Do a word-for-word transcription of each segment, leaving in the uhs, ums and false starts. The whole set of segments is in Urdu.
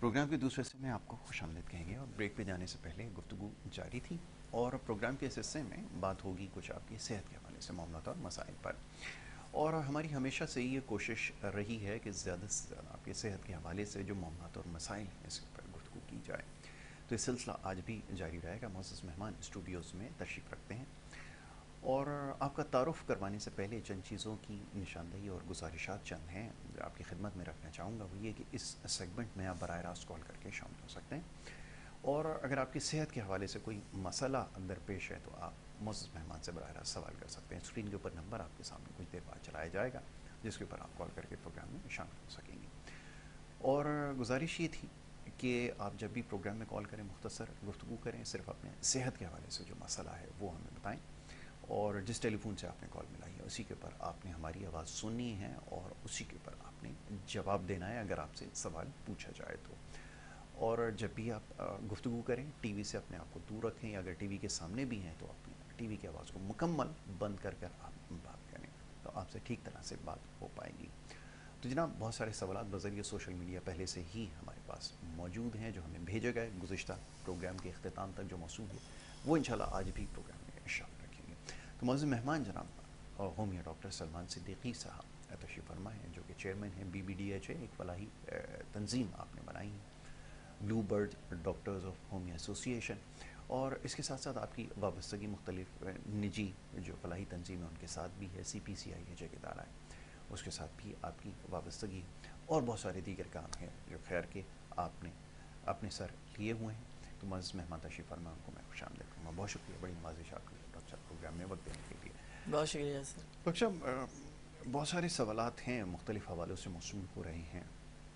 پروگرام کے دوسرے حصے میں آپ کو خوش آمدید کہیں گے اور بریک پہ جانے سے پہلے گفتگو جاری تھی اور پروگرام کے اس حصے میں بات ہوگی کچھ آپ کی صحت کے حوالے سے معاملات اور مسائل پر، اور ہماری ہمیشہ سے یہ کوشش رہی ہے کہ زیادہ سے زیادہ آپ کی صحت کے حوالے سے جو معاملات اور مسائل ہیں اس پر گفتگو کی جائے، تو یہ سلسلہ آج بھی جاری رہے گا۔ معزز مہمان اسٹوڈیوز میں تشریف رکھتے ہیں اور آپ کا تعارف کروانے سے پہلے چند چیزوں کی نشاندہی اور گزارشات چند ہیں جو آپ کی خدمت میں رکھنا چاہوں گا۔ وہ یہ کہ اس سیگمنٹ میں آپ براہ راست کال کر کے شامل ہو سکتے ہیں، اور اگر آپ کی صحت کے حوالے سے کوئی مسئلہ درپیش ہے تو آپ معزز مہمان سے براہ راست سوال کر سکتے ہیں۔ اسکرین کے اوپر نمبر آپ کے سامنے کچھ دیر بعد چلایا جائے گا جس کے اوپر آپ کال کر کے پروگرام میں شامل ہو سکیں گے۔ اور گزارش یہ تھی کہ آپ جب بھی پروگرام میں کال کریں مختصر گفتگو کریں، صرف اپنے صحت کے حوالے سے جو مسئلہ ہے وہ ہمیں بتائیں، اور جس ٹیلی فون سے آپ نے کال ملائی ہے اسی کے اوپر آپ نے ہماری آواز سننی ہے اور اسی کے اوپر آپ نے جواب دینا ہے اگر آپ سے سوال پوچھا جائے تو۔ اور جب بھی آپ گفتگو کریں ٹی وی سے اپنے آپ کو دور رکھیں، یا اگر ٹی وی کے سامنے بھی ہیں تو اپنی ٹی وی کی آواز کو مکمل بند کر کر آپ بات کریں تو آپ سے ٹھیک طرح سے بات ہو پائے گی۔ تو جناب بہت سارے سوالات بذریعہ سوشل میڈیا پہلے سے ہی ہمارے پاس موجود ہیں جو ہمیں بھیجے گئے گزشتہ پروگرام کے اختتام تک جو موصول ہوئے، وہ انشاءاللہ آج بھی پروگرام میں شامل رکھیں گے۔ تو معزز مہمان جناب ہومیو ڈاکٹر سلمان صدیقی صاحب تشریف فرما ہیں جو کہ چیئرمین ہیں B B D H A, ایک فلاحی تنظیم آپ نے بنائی ہے، blue bird doctors of homeo association, اور اس کے ساتھ ساتھ آپ کی وابستگی مختلف نجی جو فلاحی تنظیم ہے ان کے ساتھ بھی ہے، سی پی سی آئی ایچ اے کے دائرہ ہے اس کے ساتھ بھی آپ کی وابستگی، اور بہت سارے دیگر کام ہیں جو خیر کے آپ نے اپنے سر لیے ہوئے ہیں۔ تو معزز مہمان تشریف فرما، ان کو میں خوش آمدید کروں گا۔ بہت شکریہ، بڑی نوازش آپ کی ڈاکٹر صاحب پروگرام میں وقت دینے کے لیے۔ بہت شکریہ سر۔ ڈاکٹر صاحب بہت سارے سوالات ہیں مختلف حوالوں سے موصول ہو رہے ہیں،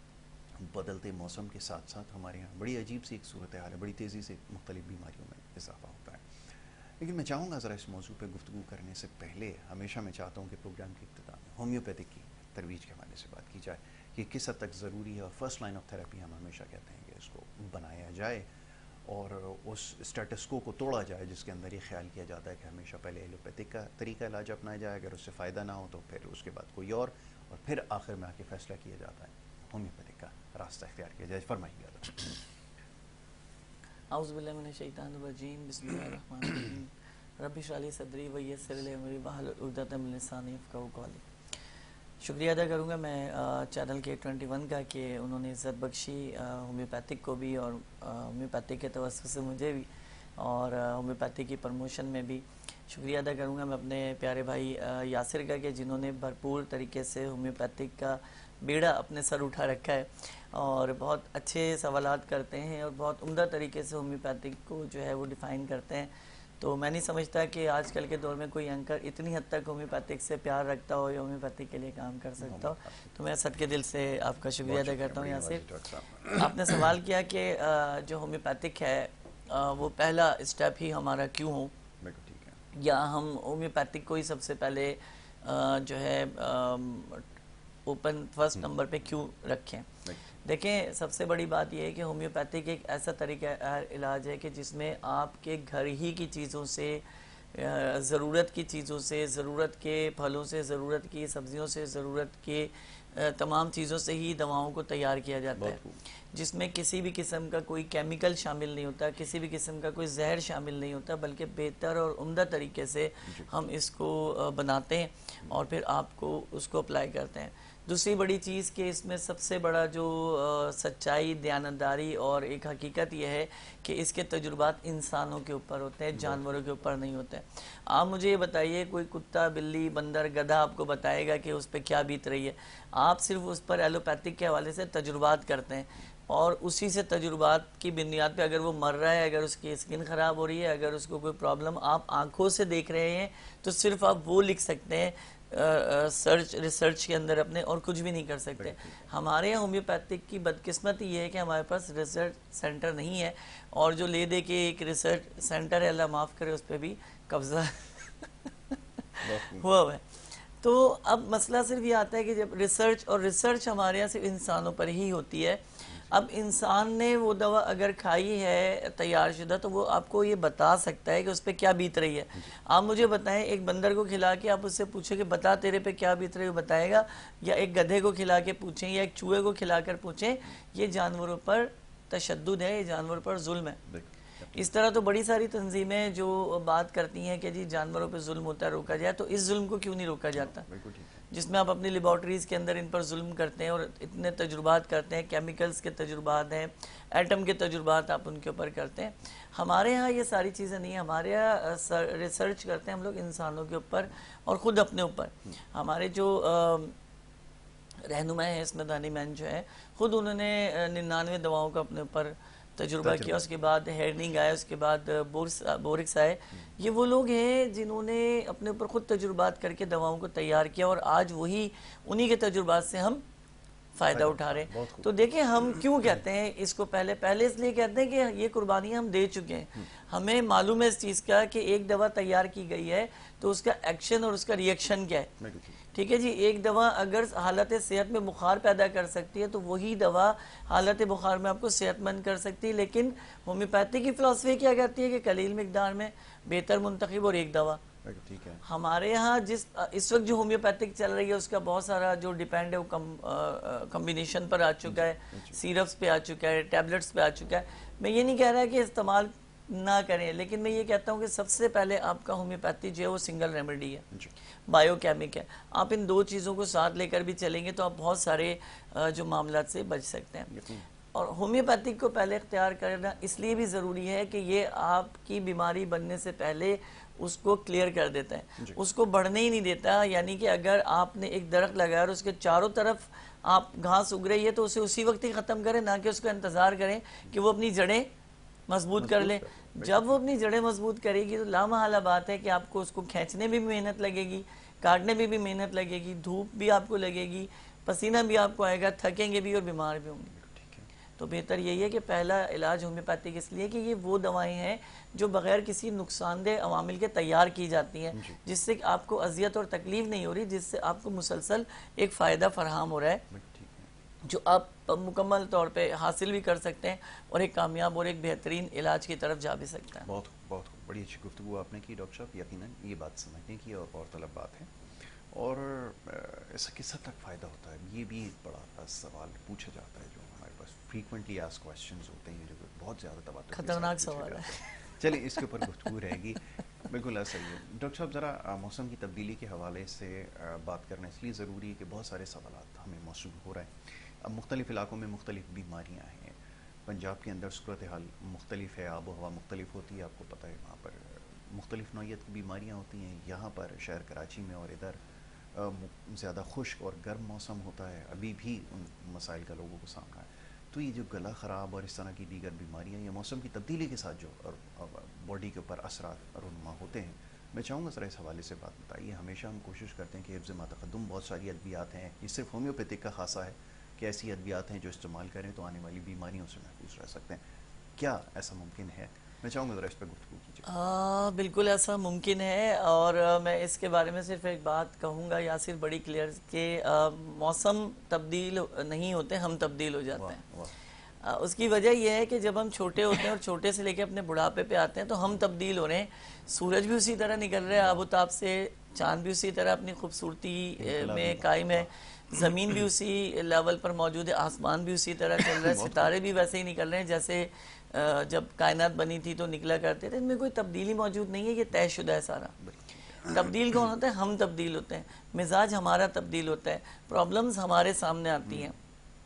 بدلتے موسم کے ساتھ ساتھ ہمارے یہاں بڑی عجیب سی ایک صورتحال ہے، بڑی تیزی سے مختلف بیماریوں میں اضافہ ہوتا ہے، لیکن میں چاہوں گا ذرا اس موضوع پہ گفتگو کرنے سے پہلے ہمیشہ میں چاہتا ہوں کہ پروگرام کے اختتام میں ہومیوپیتھک کی ترویج کے حوالے سے بات کی جائے کہ کس حد تک ضروری ہے، اور فرسٹ لائن آف تھراپی ہم ہمیشہ کہتے ہیں کہ اس کو بنایا جائے اور اس اسٹیٹس کو کو توڑا جائے جس کے اندر یہ خیال کیا جاتا ہے کہ ہمیشہ پہلے ایلوپیتھک کا طریقہ علاج اپنایا جائے، اگر اس سے فائدہ نہ ہو تو پھر اس کے بعد کوئی اور اور پھر آخر میں آ کے فیصلہ کیا جاتا ہے ہومیوپیتھک کا راستہ اختیار کیا جائے۔ فرمائیے گا۔ اعوذ باللہ من الشیطان الرجیم، بسم اللہ الرحمن الرحیم، رب اشرح لی صدری ویسر لی امری واحلل عقدۃ من لسانی یفقہوا قولی۔ شکریہ ادا کروں گا میں چینل کے ٹوئنٹی ون کا کہ انہوں نے عزت بخشی ہومیوپیتھک کو بھی، اور ہومیوپیتھک کے توسط سے مجھے بھی، اور ہومیوپیتھک کی پروموشن میں بھی شکریہ ادا کروں گا میں اپنے پیارے بھائی یاسر کا کہ جنہوں نے بھرپور طریقے سے ہومیوپیتھک کا بیڑا اپنے سر اٹھا رکھا ہے اور بہت اچھے سوالات کرتے ہیں اور بہت عمدہ طریقے سے ہومیوپیتھک کو جو ہے وہ ڈیفائن کرتے ہیں۔ تو میں نہیں سمجھتا کہ آج کل کے دور میں کوئی اینکر اتنی حد تک ہومیوپیتھک سے پیار رکھتا ہو یا ہومیوپیتھک کے لیے کام کر سکتا ہو، تو میں صدقے دل سے آپ کا شکریہ ادا کرتا ہوں۔ یاسر، آپ نے سوال کیا کہ جو ہومیوپیتھک ہے وہ پہلا اسٹیپ ہی ہمارا کیوں ہو، یا ہم ہومیوپیتھک کو ہی سب سے پہلے جو ہے اوپن فرسٹ نمبر پہ کیوں رکھیں۔ دیکھیں، سب سے بڑی بات یہ ہے کہ ہومیوپیتھک ایک ایسا طریقہ علاج ہے کہ جس میں آپ کے گھر ہی کی چیزوں سے، ضرورت کی چیزوں سے، ضرورت کے پھلوں سے، ضرورت کی سبزیوں سے، ضرورت کے تمام چیزوں سے ہی دواؤں کو تیار کیا جاتا ہے، جس میں کسی بھی قسم کا کوئی کیمیکل شامل نہیں ہوتا، کسی بھی قسم کا کوئی زہر شامل نہیں ہوتا، بلکہ بہتر اور عمدہ طریقے سے ہم اس کو بناتے ہیں اور پھر آپ کو اس کو اپلائی کرتے ہیں۔ دوسری بڑی چیز کہ اس میں سب سے بڑا جو سچائی، دیانتداری اور ایک حقیقت یہ ہے کہ اس کے تجربات انسانوں کے اوپر ہوتے ہیں، جانوروں کے اوپر نہیں ہوتے ہیں۔ آپ مجھے یہ بتائیے، کوئی کتا، بلی، بندر، گدھا آپ کو بتائے گا کہ اس پہ کیا بیت رہی ہے؟ آپ صرف اس پر ایلوپیتھک کے حوالے سے تجربات کرتے ہیں، اور اسی سے تجربات کی بنیاد پہ اگر وہ مر رہا ہے، اگر اس کی اسکن خراب ہو رہی ہے، اگر اس کو کوئی پرابلم آپ آنکھوں سے دیکھ رہے ہیں، تو صرف آپ وہ لکھ سکتے ہیں سرچ ریسرچ کے اندر اپنے، اور کچھ بھی نہیں کر سکتے۔ ہمارے یہاں ہومیوپیتھک کی بدقسمتی یہ ہے کہ ہمارے پاس ریسرچ سینٹر نہیں ہے، اور جو لے دے کے ایک ریسرچ سینٹر ہے، اللہ معاف کرے، اس پہ بھی قبضہ ہوا ہوا ہے۔ تو اب مسئلہ صرف یہ آتا ہے کہ جب ریسرچ، اور ریسرچ ہمارے یہاں صرف انسانوں پر ہی ہوتی ہے، اب انسان نے وہ دوا اگر کھائی ہے تیار شدہ تو وہ آپ کو یہ بتا سکتا ہے کہ اس پہ کیا بیت رہی ہے. آپ مجھے بتائیں ایک بندر کو کھلا کے آپ اس سے پوچھیں کہ بتا تیرے پہ کیا بیت رہی ہے، وہ بتائے گا؟ یا ایک گدھے کو کھلا کے پوچھیں یا ایک چوہے کو کھلا کر پوچھیں؟ یہ جانوروں پر تشدد ہے، یہ جانور پر ظلم ہے. اس طرح تو بڑی ساری تنظیمیں جو بات کرتی ہیں کہ جی جانوروں پہ ظلم ہوتا ہے روکا جائے، تو اس ظلم کو کیوں نہیں روکا جاتا جس میں آپ اپنی لیبارٹریز کے اندر ان پر ظلم کرتے ہیں اور اتنے تجربات کرتے ہیں، کیمیکلز کے تجربات ہیں، ایٹم کے تجربات آپ ان کے اوپر کرتے ہیں. ہمارے ہاں یہ ساری چیزیں نہیں ہیں. ہمارے ہاں ریسرچ کرتے ہیں ہم لوگ انسانوں کے اوپر اور خود اپنے اوپر. ہمارے جو رہنما ہیں اسمت دانی مین جو ہے، خود انہوں نے ننانوے دواؤں کا اپنے اوپر تجربہ کیا. اس کے بعد ہیرننگ آئے، اس کے بعد بورکس آئے. یہ وہ لوگ ہیں جنہوں نے اپنے اوپر خود تجربات کر کے دواؤں کو تیار کیا اور آج وہی انہی کے تجربات سے ہم فائدہ اٹھا رہے ہیں. تو دیکھیں ہم کیوں کہتے ہیں اس کو، پہلے پہلے اس لیے کہتے ہیں کہ یہ قربانیاں ہم دے چکے ہیں. ہمیں معلوم ہے اس چیز کا کہ ایک دوا تیار کی گئی ہے تو اس کا ایکشن اور اس کا ریئیکشن کیا ہے. ٹھیک ہے جی، ایک دوا اگر حالت صحت میں بخار پیدا کر سکتی ہے تو وہی دوا حالت بخار میں آپ کو صحت مند کر سکتی ہے. لیکن ہومیوپیتھی کی فلسفی کیا کہتی ہے کہ قلیل مقدار میں بہتر منتخب اور ایک دوا. ہمارے ہاں جس اس وقت جو ہومیوپیتھک چل رہی ہے اس کا بہت سارا جو ڈیپینڈ ہے وہ کمبینیشن پر آ چکا ہے، سیرپس پہ آ چکا ہے، ٹیبلٹس پہ آ چکا ہے. میں یہ نہیں کہہ رہا کہ استعمال نہ کریں، لیکن میں یہ کہتا ہوں کہ سب سے پہلے آپ کا ہومیوپیتھی جو ہے وہ سنگل ریمیڈی ہے، بائیو کیمک ہے. آپ ان دو چیزوں کو ساتھ لے کر بھی چلیں گے تو آپ بہت سارے جو معاملات سے بچ سکتے ہیں. اور ہومیوپیتھک کو پہلے اختیار کرنا اس لیے بھی ضروری ہے کہ یہ آپ کی بیماری بننے سے پہلے اس کو کلیئر کر دیتا ہے، اس کو بڑھنے ہی نہیں دیتا. یعنی کہ اگر آپ نے ایک درخت لگایا اور اس کے چاروں طرف آپ گھاس اگ رہی ہے تو اسے اسی وقت ہی ختم کریں، نہ کہ اس کا انتظار کریں کہ وہ اپنی جڑیں مضبوط کر لیں. جب وہ اپنی جڑیں مضبوط کرے گی تو لامحالہ بات ہے کہ آپ کو اس کو کھینچنے میں بھی محنت لگے گی، کاٹنے میں بھی محنت لگے گی، دھوپ بھی آپ کو لگے گی، پسینہ بھی آپ کو آئے گا، تھکیں گے بھی اور بیمار بھی ہوں گے. تو بہتر یہی ہے کہ پہلا علاج ہومیوپیتھک اس لیے کہ یہ وہ دوائیں ہیں جو بغیر کسی نقصان دہ عوامل کے تیار کی جاتی ہیں، جس سے آپ کو اذیت اور تکلیف نہیں ہو رہی، جس سے آپ کو مسلسل ایک فائدہ فراہم ہو رہا ہے جو آپ مکمل طور پہ حاصل بھی کر سکتے ہیں اور ایک کامیاب اور ایک بہترین علاج کی طرف جا بھی سکتا ہے. بہت بہت بڑی اچھی گفتگو آپ نے کی ڈاکٹر صاحب. یقیناً یہ بات سمجھنے کی اور غور طلب بات ہے اور اس سے کس حد تک فائدہ ہوتا ہے یہ بھی ایک بڑا سوال پوچھا جاتا ہے جو ہمارے پاس فریکوینٹلی آسک کوسچنز ہوتے ہیں جو بہت زیادہ تواتر خطرناک سوال ہے. چلیں اس کے اوپر گفتگو رہے گی. بالکل ایسا ہی ہے ڈاکٹر صاحب. ذرا موسم کی تبدیلی کے حوالے سے بات کرنا اس لیے ضروری ہے کہ بہت سارے سوالات ہمیں موصول ہو رہے ہیں. اب مختلف علاقوں میں مختلف بیماریاں ہیں. پنجاب کے اندر صورتحال مختلف ہے، آب و ہوا مختلف ہوتی ہے، آپ کو پتہ ہے وہاں پر مختلف نوعیت کی بیماریاں ہوتی ہیں. یہاں پر شہر کراچی میں اور ادھر زیادہ خشک اور گرم موسم ہوتا ہے. ابھی بھی ان مسائل کا لوگوں کو سامنا ہے. تو یہ جو گلا خراب اور اس طرح کی دیگر بیماریاں یہ موسم کی تبدیلی کے ساتھ جو باڈی کے اوپر اثرات رونما ہوتے ہیں، میں چاہوں گا ذرا اس حوالے سے بات بتائیے. ہمیشہ ہم کوشش کرتے ہیں کہ حفظ ما تقدم بہت ساری ادویات ہیں، یہ صرف ہومیوپیتھک کا خاصہ ہے کہ ایسی ادویات ہیں جو استعمال کریں تو آنے والی بیماریوں سے محفوظ رہ سکتے ہیں. کیا ایسا ممکن ہے؟ میں چاہوں گا ذرا اس پہ گفتگو کیجیے. بالکل ایسا ممکن ہے اور میں اس کے بارے میں صرف ایک بات کہوں گا یاسر بڑی کلیئر کہ موسم تبدیل نہیں ہوتے، ہم تبدیل ہو جاتے ہیں. اس کی وجہ یہ ہے کہ جب ہم چھوٹے ہوتے ہیں اور چھوٹے سے لے کے اپنے بڑھاپے پہ آتے ہیں تو ہم تبدیل ہو رہے ہیں. سورج بھی اسی طرح نکل رہا ہے آب و تاب سے، چاند بھی اسی طرح اپنی خوبصورتی میں قائم ہے، زمین بھی اسی لیول پر موجود ہے، آسمان بھی اسی طرح چل رہا ہے، ستارے بھی ویسے ہی نکل رہے ہیں جیسے جب کائنات بنی تھی تو نکلا کرتے تھے. ان میں کوئی تبدیلی موجود نہیں ہے، یہ طے شدہ ہے سارا. تبدیل کون ہوتا ہے؟ ہم تبدیل ہوتے ہیں، مزاج ہمارا تبدیل ہوتا ہے، پرابلمز ہمارے سامنے آتی ہیں.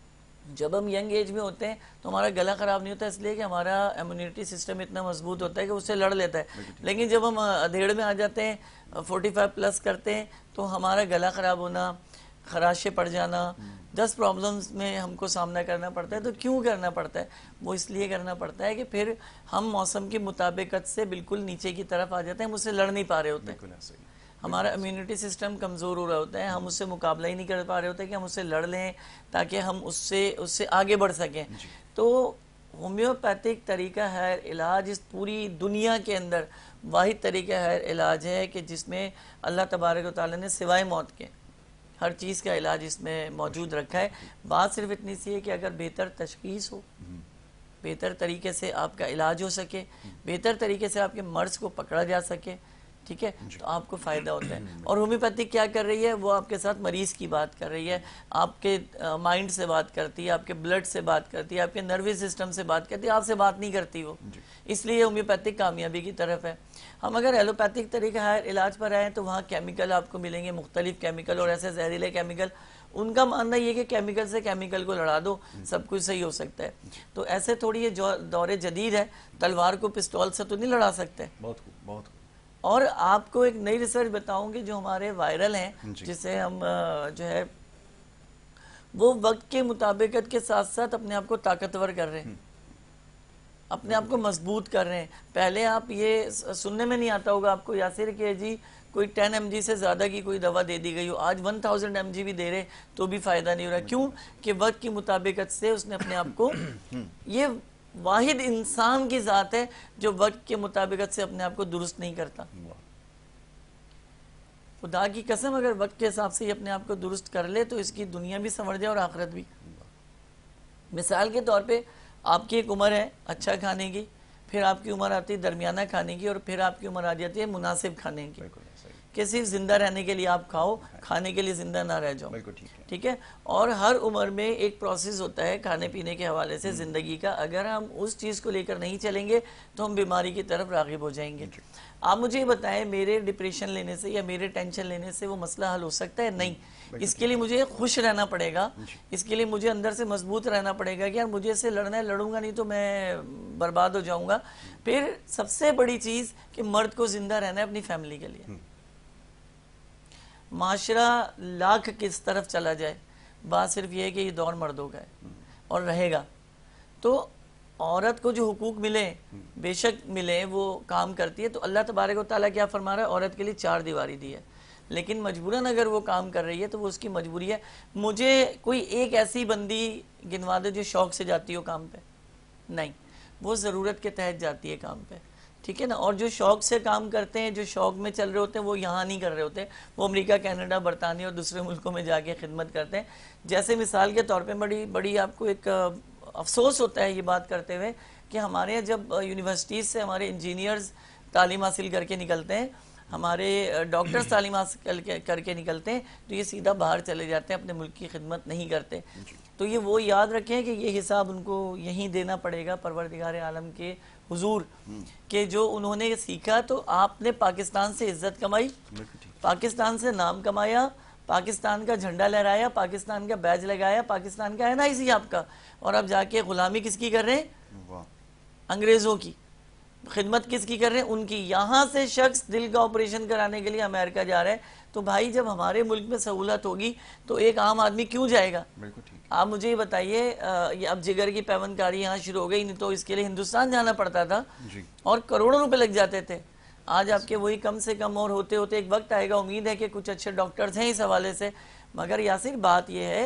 جب ہم ینگ ایج میں ہوتے ہیں تو ہمارا گلا خراب نہیں ہوتا اس لیے کہ ہمارا امیونٹی سسٹم اتنا مضبوط ہوتا ہے کہ اس سے لڑ لیتا ہے. لیکن جب ہم ادھیڑ میں آ جاتے ہیں، فورٹی فائیو پلس کرتے ہیں تو ہمارا گلا خراب ہونا، خراشے پڑ جانا، دس پرابلمز میں ہم کو سامنا کرنا پڑتا ہے. تو کیوں کرنا پڑتا ہے؟ وہ اس لیے کرنا پڑتا ہے کہ پھر ہم موسم کی مطابقت سے بالکل نیچے کی طرف آ جاتے ہیں، ہم اس سے لڑ نہیں پا رہے ہوتے ہیں. ہمارا امیونٹی سسٹم کمزور ہو رہا ہوتا ہے، ہم اس سے مقابلہ ہی نہیں کر پا رہے ہوتے کہ ہم اس سے لڑ لیں تاکہ ہم اس سے اس سے آگے بڑھ سکیں. تو ہومیوپیتھک طریقہ ہے علاج اس پوری دنیا کے اندر واحد طریقہ ہے علاج ہے کہ جس میں اللہ تبارک و تعالیٰ نے سوائے موت کے ہر چیز کا علاج اس میں موجود رکھا ہے. بات صرف اتنی سی ہے کہ اگر بہتر تشخیص ہو, بہتر طریقے سے آپ کا علاج ہو سکے, بہتر طریقے سے آپ کے مرض کو پکڑا جا سکے, ٹھیک ہے, تو آپ کو فائدہ ہوتا ہے. اور ہومیوپیتھی کیا کر رہی ہے, وہ آپ کے ساتھ مریض کی بات کر رہی ہے, آپ کے مائنڈ سے بات کرتی ہے, آپ کے بلڈ سے بات کرتی ہے, آپ کے نروس سسٹم سے بات کرتی ہے, آپ سے بات نہیں کرتی وہ. اس لیے ہومیوپیتھک کامیابی کی طرف ہے. ہم اگر ایلوپیتھک طریقہ علاج پر آئیں تو وہاں کیمیکل آپ کو ملیں گے, مختلف کیمیکل, اور ایسے زہریلے کیمیکل. ان کا ماننا یہ کہ کیمیکل سے کیمیکل کو لڑا دو, سب کچھ صحیح ہو سکتا ہے. تو ایسے تھوڑی یہ دور جدید ہے, تلوار کو پستول سے تو نہیں لڑا سکتے. بہت خوب, بہت خوب. اور آپ کو ایک نئی ریسرچ بتاؤں گی جو ہمارے وائرل ہیں, جسے ہم جو ہے وہ وقت کے مطابقت کے ساتھ ساتھ اپنے آپ کو طاقتور کر رہے ہیں, اپنے آپ کو مضبوط کر رہے ہیں. پہلے آپ یہ سننے میں نہیں آتا ہوگا آپ کو یاسر کہ جی کوئی ٹین ایم جی سے زیادہ کی کوئی دوا دے دی گئی ہو, آج ون تھاؤزینڈ ایم جی بھی دے رہے تو بھی فائدہ نہیں ہو رہا. کیوں کہ وقت کی مطابقت سے اس نے اپنے آپ کو, یہ واحد انسان کی ذات ہے جو وقت کے مطابقت سے اپنے آپ کو درست نہیں کرتا. خدا کی قسم اگر وقت کے حساب سے یہ اپنے آپ کو درست کر لے تو اس کی دنیا بھی سنور جائے اور آخرت بھی. مثال کے طور پہ آپ کی ایک عمر ہے اچھا کھانے کی, پھر آپ کی عمر آتی ہے درمیانہ کھانے کی, اور پھر آپ کی عمر آ جاتی ہے مناسب کھانے کی, کہ صرف زندہ رہنے کے لیے آپ کھاؤ, کھانے کے لیے زندہ نہ رہ جاؤ, ٹھیک ہے. اور ہر عمر میں ایک پروسیس ہوتا ہے کھانے پینے کے حوالے سے زندگی کا, اگر ہم اس چیز کو لے کر نہیں چلیں گے تو ہم بیماری کی طرف راغب ہو جائیں گے. آپ مجھے یہ بتائیں میرے ڈپریشن لینے سے یا میرے ٹینشن لینے سے وہ مسئلہ حل ہو سکتا ہے؟ نہیں. اس کے لیے مجھے خوش رہنا پڑے گا, اس کے لیے مجھے اندر سے مضبوط رہنا پڑے گا کہ یار مجھے اس سے لڑنا ہے, لڑوں گا نہیں تو میں برباد ہو جاؤں گا. پھر سب سے بڑی چیز کہ مرد کو زندہ رہنا ہے اپنی فیملی کے لیے. معاشرہ لاکھ کس طرف چلا جائے, بات صرف یہ ہے کہ یہ دور مردوں کا ہے اور رہے گا. تو عورت کو جو حقوق ملے بے شک ملے, وہ کام کرتی ہے. تو اللہ تبارک و تعالیٰ کیا فرما رہا ہے, عورت کے لیے چار دیواری دی ہے, لیکن مجبوراً اگر وہ کام کر رہی ہے تو وہ اس کی مجبوری ہے. مجھے کوئی ایک ایسی بندی گنوا دے جو شوق سے جاتی ہو کام پہ, نہیں, وہ ضرورت کے تحت جاتی ہے کام پہ, ٹھیک ہے نا. اور جو شوق سے کام کرتے ہیں, جو شوق میں چل رہے ہوتے ہیں, وہ یہاں نہیں کر رہے ہوتے, وہ امریکہ, کینیڈا, برطانیہ اور دوسرے ملکوں میں جا کے خدمت کرتے ہیں. جیسے مثال کے طور پہ بڑی بڑی آپ کو ایک افسوس ہوتا ہے یہ بات کرتے ہوئے کہ ہمارے یہاں جب یونیورسٹیز سے ہمارے انجینئرز تعلیم حاصل کر کے نکلتے ہیں, ہمارے ڈاکٹرز تعلیم حاصل کر کے نکلتے ہیں, تو یہ سیدھا باہر چلے جاتے ہیں, اپنے ملک کی خدمت نہیں کرتے. تو یہ وہ یاد رکھیں کہ یہ حساب ان کو یہیں دینا پڑے گا پروردگار عالم کے حضور, کہ جو انہوں نے سیکھا تو آپ نے پاکستان سے عزت کمائی, پاکستان سے نام کمایا, پاکستان کا جھنڈا لہرایا, پاکستان کا بیج لگایا, پاکستان کا ہے نا اسی آپ کا, اور اب جا کے غلامی کس کی کر رہے ہیں, انگریزوں کی. خدمت کس کی کر رہے ہیں, ان کی. یہاں سے شخص دل کا آپریشن کرانے کے لیے امریکہ جا رہے ہیں, تو بھائی جب ہمارے ملک میں سہولت ہوگی تو ایک عام آدمی کیوں جائے گا؟ آپ مجھے یہ بتائیے, یہ اب جگر کی پیون کاری یہاں شروع ہو گئی, نہیں تو اس کے لیے ہندوستان جانا پڑتا تھا اور کروڑوں روپے لگ جاتے تھے. آج آپ کے وہی کم سے کم اور ہوتے ہوتے ایک وقت آئے گا, امید ہے کہ کچھ اچھے ڈاکٹرز ہیں اس حوالے سے, مگر یاسر بات یہ ہے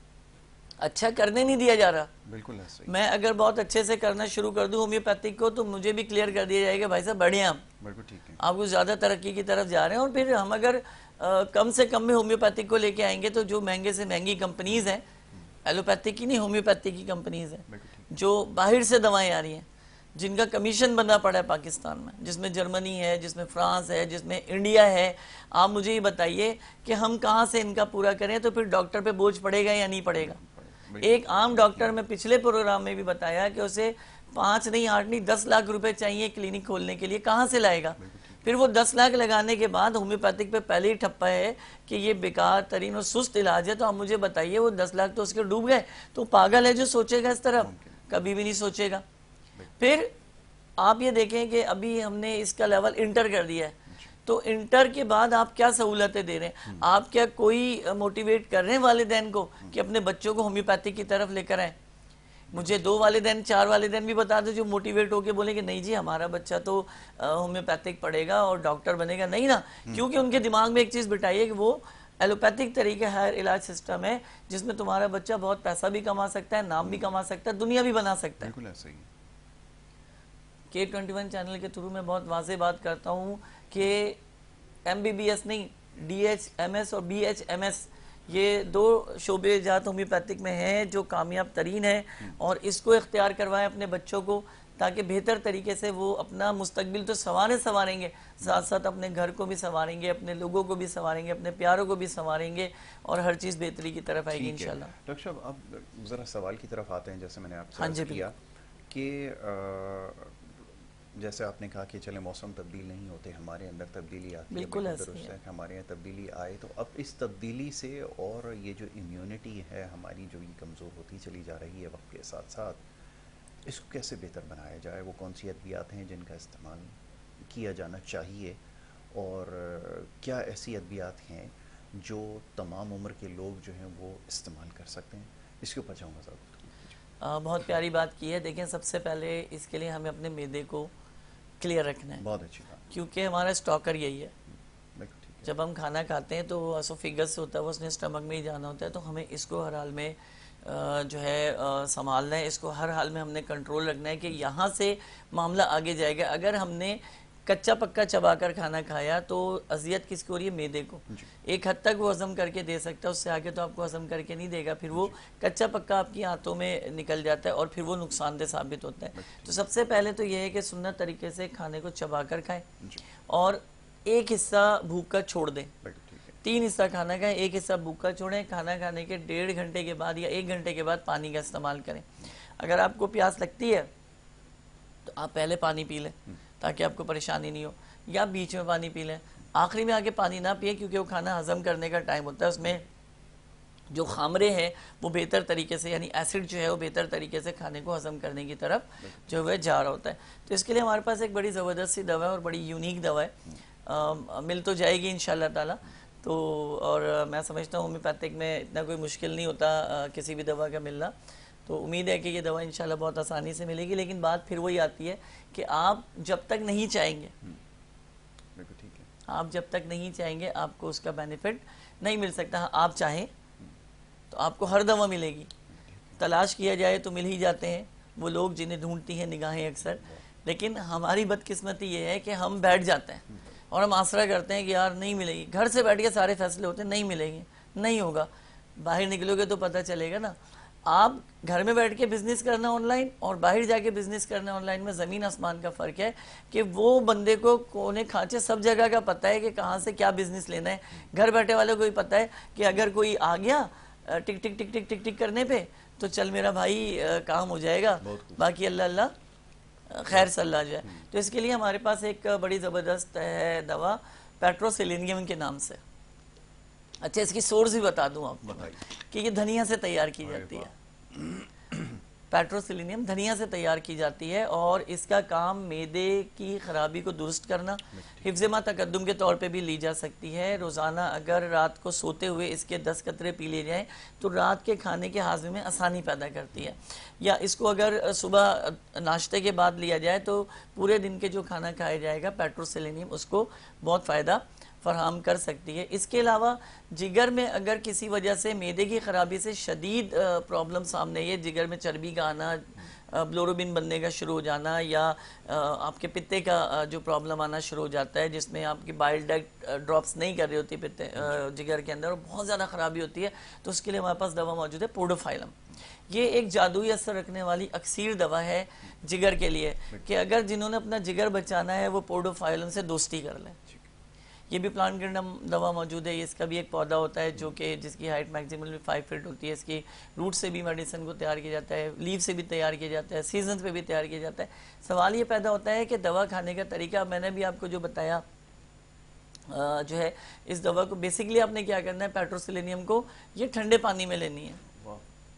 اچھا کرنے نہیں دیا جا رہا. بالکل ایسا. میں اگر بہت اچھے سے کرنا شروع کر دوں ہومیوپیتھک کو تو مجھے بھی کلیئر کر دیا جائے گا بھائی صاحب بڑھیں آپ, آپ کو زیادہ ترقی کی طرف جا رہے ہیں. اور پھر ہم اگر کم سے کم میں ہومیوپیتھک کو لے کے آئیں گے تو جو مہنگے سے مہنگی کمپنیز ہیں, ایلوپیتھک کی نہیں ہومیوپیتھک کی کمپنیز ہیں, جو باہر سے دوائیں آ رہی ہیں, جن کا کمیشن بنا پڑا ہے پاکستان میں, جس میں جرمنی ہے, جس میں فرانس ہے, جس میں انڈیا ہے. آپ مجھے یہ بتائیے کہ ہم کہاں سے ان کا پورا کریں, تو پھر ڈاکٹر پہ بوجھ پڑے گا یا نہیں پڑے گا؟ ایک عام ڈاکٹر, میں پچھلے پروگرام میں بھی بتایا کہ اسے پانچ نہیں آٹھ نہیں دس لاکھ روپے چاہیے کلینک کھولنے کے لیے, کہاں سے لائے گا؟ پھر وہ دس لاکھ لگانے کے بعد ہومیوپیتھک پہ پہلے ہی ٹھپا ہے کہ یہ بیکار ترین اور سست علاج ہے. تو آپ مجھے بتائیے وہ دس لاکھ تو اس کے ڈوب گئے, تو پاگل ہے جو سوچے گا اس طرف, کبھی بھی نہیں سوچے گا. پھر آپ یہ دیکھیں کہ ابھی ہم نے اس کا لیول انٹر کر دیا ہے, تو انٹر کے بعد آپ کیا سہولتیں دے رہے ہیں؟ آپ کیا کوئی موٹیویٹ کر رہے ہیں والدین کو کہ اپنے بچوں کو ہومیوپیتھک کی طرف لے کر آئیں؟ مجھے دو والدین چار والدین بھی بتا دو جو موٹیویٹ ہو کے بولیں کہ نہیں جی ہمارا بچہ تو ہومیوپیتھک پڑھے گا اور ڈاکٹر بنے گا. نہیں نا, کیونکہ ان کے دماغ میں ایک چیز بٹھائیے کہ وہ ایلوپیتھک طریقہ ہائر علاج سسٹم ہے جس میں تمہارا بچہ بہت پیسہ بھی کما سکتا ہے, نام بھی کما سکتا ہے, دنیا بھی بنا سکتا ہے. بالکل ایسا ہی. کے ٹوینٹی ون چینل کے تھرو میں بہت واضح بات کرتا ہوں کہ ایم بی بی ایس نہیں, ڈی ایچ ایم ایس اور بی ایچ ایم ایس یہ دو شعبے جات ہومیوپیتھک میں ہیں جو کامیاب ترین ہیں، اور اس کو اختیار کروائیں اپنے بچوں کو، تاکہ بہتر طریقے سے وہ اپنا مستقبل تو سنوارے سنواریں گے، ساتھ ساتھ اپنے گھر کو بھی سنواریں گے، اپنے لوگوں کو بھی سنواریں گے، اپنے پیاروں کو بھی سنواریں گے، اور ہر چیز بہتری کی طرف آئے گی انشاءاللہ۔ ڈاکٹر صاحب اب ذرا سوال کی طرف آتے ہیں، جیسے میں نے آپ ہاں جی سے کیا کہ جیسے آپ نے کہا کہ چلے موسم تبدیل نہیں ہوتے، ہمارے اندر تبدیلی آتی ہے، بالکل درست ایسے ہے کہ ہمارے یہاں تبدیلی آئے، تو اب اس تبدیلی سے اور یہ جو امیونٹی ہے ہماری جو یہ کمزور ہوتی چلی جا رہی ہے وقت کے ساتھ ساتھ، اس کو کیسے بہتر بنایا جائے؟ وہ کون سی ادویات ہیں جن کا استعمال کیا جانا چاہیے، اور کیا ایسی ادویات ہیں جو تمام عمر کے لوگ جو ہیں وہ استعمال کر سکتے ہیں؟ اس کے اوپر چاہوں گا ضرور۔ بہت پیاری بات کی ہے۔ دیکھیں سب سے پہلے اس کے لیے ہمیں اپنے معدے کو کلیئر رکھنا ہے، بہت اچھی بات، کیونکہ ہمارا اسٹاکر یہی ہے۔ بالکل ٹھیک ہے۔ جب ہم کھانا کھاتے ہیں تو اسوفیگس ہوتا ہے، وہ اس نے اسٹمک میں ہی جانا ہوتا ہے، تو ہمیں اس کو ہر حال میں جو ہے سنبھالنا ہے، اس کو ہر حال میں ہم نے کنٹرول رکھنا ہے کہ یہاں سے معاملہ آگے جائے گا۔ اگر ہم نے کچا پکا چبا کر کھانا کھایا تو اذیت کس کو ہو رہی ہے؟ معدے کو۔ ایک حد تک وہ ہضم کر کے دے سکتا ہے، اس سے آگے تو آپ کو ہضم کر کے نہیں دے گا، پھر وہ کچا پکا آپ کی ہاتھوں میں نکل جاتا ہے اور پھر وہ نقصان دہ ثابت ہوتا ہے۔ تو سب سے پہلے تو یہ ہے کہ سنت طریقے سے کھانے کو چبا کر کھائیں، اور ایک حصہ بھوکا چھوڑ دیں۔ تین حصہ کھانا کھائیں، ایک حصہ بھوکا چھوڑیں۔ کھانا کھانے کے ڈیڑھ گھنٹے کے بعد یا ایک گھنٹے کے بعد پانی کا استعمال کریں۔ اگر آپ کو پیاس لگتی ہے تو آپ پہلے پانی پی لیں تاکہ آپ کو پریشانی نہیں ہو، یا بیچ میں پانی پی لیں۔ آخری میں آگے پانی نہ پیے، کیونکہ وہ کھانا ہضم کرنے کا ٹائم ہوتا ہے، اس میں جو خامرے ہیں وہ بہتر طریقے سے، یعنی ایسڈ جو ہے وہ بہتر طریقے سے کھانے کو ہضم کرنے کی طرف جو ہے جا رہا ہوتا ہے۔ تو اس کے لیے ہمارے پاس ایک بڑی زبردست سی دوا ہے اور بڑی یونیک دوا ہے، مل تو جائے گی انشاءاللہ تعالی۔ تو اور میں سمجھتا ہوں ہومیوپیتھک میں اتنا کوئی مشکل نہیں ہوتا کسی بھی دوا کا ملنا، تو امید ہے کہ یہ دوا انشاءاللہ بہت آسانی سے ملے گی۔ لیکن بات پھر وہی آتی ہے کہ آپ جب تک نہیں چاہیں گے آپ جب تک نہیں چاہیں گے آپ کو اس کا بینیفٹ نہیں مل سکتا۔ آپ چاہیں تو آپ کو ہر دوا ملے گی، تلاش کیا جائے تو مل ہی جاتے ہیں وہ لوگ جنہیں ڈھونڈتی ہیں نگاہیں اکثر، لیکن ہماری بدقسمتی یہ ہے کہ ہم بیٹھ جاتے ہیں اور ہم آسرا کرتے ہیں کہ یار نہیں ملے گی، گھر سے بیٹھ کے سارے فیصلے ہوتے ہیں، نہیں ملے گی، نہیں ہوگا۔ باہر نکلو گے تو پتہ چلے گا نا۔ آپ گھر میں بیٹھ کے بزنس کرنا آن لائن اور باہر جا کے بزنس کرنا آن لائن میں زمین آسمان کا فرق ہے، کہ وہ بندے کو کونے کھانچے سب جگہ کا پتہ ہے کہ کہاں سے کیا بزنس لینا ہے۔ گھر بیٹھے والوں کو بھی پتہ ہے کہ اگر کوئی آ گیا ٹک ٹک ٹک ٹک ٹک ٹک کرنے پہ تو چل میرا بھائی کام ہو جائے گا، باقی اللہ اللہ خیر صلی اللہ جائے۔ تو اس کے لیے ہمارے پاس ایک بڑی زبردست ہے دوا پیٹروسیلینیم کے نام سے۔ اچھا اس کی سورس بھی بتا دوں آپ کو کہ یہ دھنیا سے تیار کی جاتی ہے۔ پیٹروسیلینیم دھنیا سے تیار کی جاتی ہے، اور اس کا کام معدے کی خرابی کو درست کرنا، حفظ ما تقدم کے طور پہ بھی لی جا سکتی ہے۔ روزانہ اگر رات کو سوتے ہوئے اس کے دس قطرے پی لیے جائیں تو رات کے کھانے کے ہاضمے میں آسانی پیدا کرتی ہے، یا اس کو اگر صبح ناشتے کے بعد لیا جائے تو پورے دن کے جو کھانا کھایا جائے گا پیٹروسیلینیم اس کو بہت فائدہ فراہم کر سکتی ہے۔ اس کے علاوہ جگر میں اگر کسی وجہ سے معدے کی خرابی سے شدید پرابلم سامنے ہے، جگر میں چربی کا آنا، بلوروبن بننے کا شروع ہو جانا، یا آپ کے پتے کا جو پرابلم آنا شروع ہو جاتا ہے جس میں آپ کی بائل ڈکٹ ڈراپس نہیں کر رہی ہوتی پتے جگر کے اندر، اور بہت زیادہ خرابی ہوتی ہے، تو اس کے لیے ہمارے پاس دوا موجود ہے پوڈوفائلم۔ یہ ایک جادوئی اثر رکھنے والی اکسیر دوا ہے جگر کے لیے، کہ اگر جنہوں نے اپنا جگر بچانا ہے وہ پوڈوفائلم سے دوستی کر لیں۔ یہ بھی پلانٹ گرینڈم دوا موجود ہے، اس کا بھی ایک پودا ہوتا ہے جو کہ جس کی ہائٹ میکسیمم فائیو فٹ ہوتی ہے۔ اس کی روٹ سے بھی میڈیسن کو تیار کیا جاتا ہے، لیو سے بھی تیار کیا جاتا ہے، سیزنز پہ بھی تیار کیا جاتا ہے۔ سوال یہ پیدا ہوتا ہے کہ دوا کھانے کا طریقہ، میں نے بھی آپ کو جو بتایا جو ہے اس دوا کو بیسکلی آپ نے کیا کرنا ہے، پیٹروسیلینیم کو یہ ٹھنڈے پانی میں لینی ہے،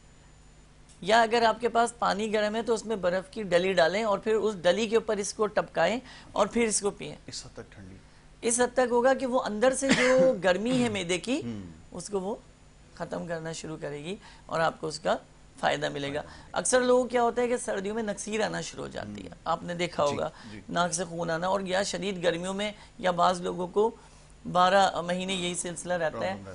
یا اگر آپ کے پاس پانی گرم ہے تو اس میں برف کی ڈلی ڈالیں اور پھر اس ڈلی کے اوپر اس کو ٹپکائیں اور پھر اس کو پئیں۔ اس حد تک ٹھنڈی اس حد تک ہوگا کہ وہ اندر سے جو گرمی ہے معدے کی اس کو وہ ختم کرنا شروع کرے گی اور آپ کو اس کا فائدہ ملے گا۔ اکثر لوگوں کیا ہوتا ہے کہ سردیوں میں نکسیر آنا شروع ہو جاتی ہے، آپ نے دیکھا ہوگا ناک سے خون آنا، اور یا شدید گرمیوں میں یا بعض لوگوں کو بارہ مہینے یہی سلسلہ رہتا ہے۔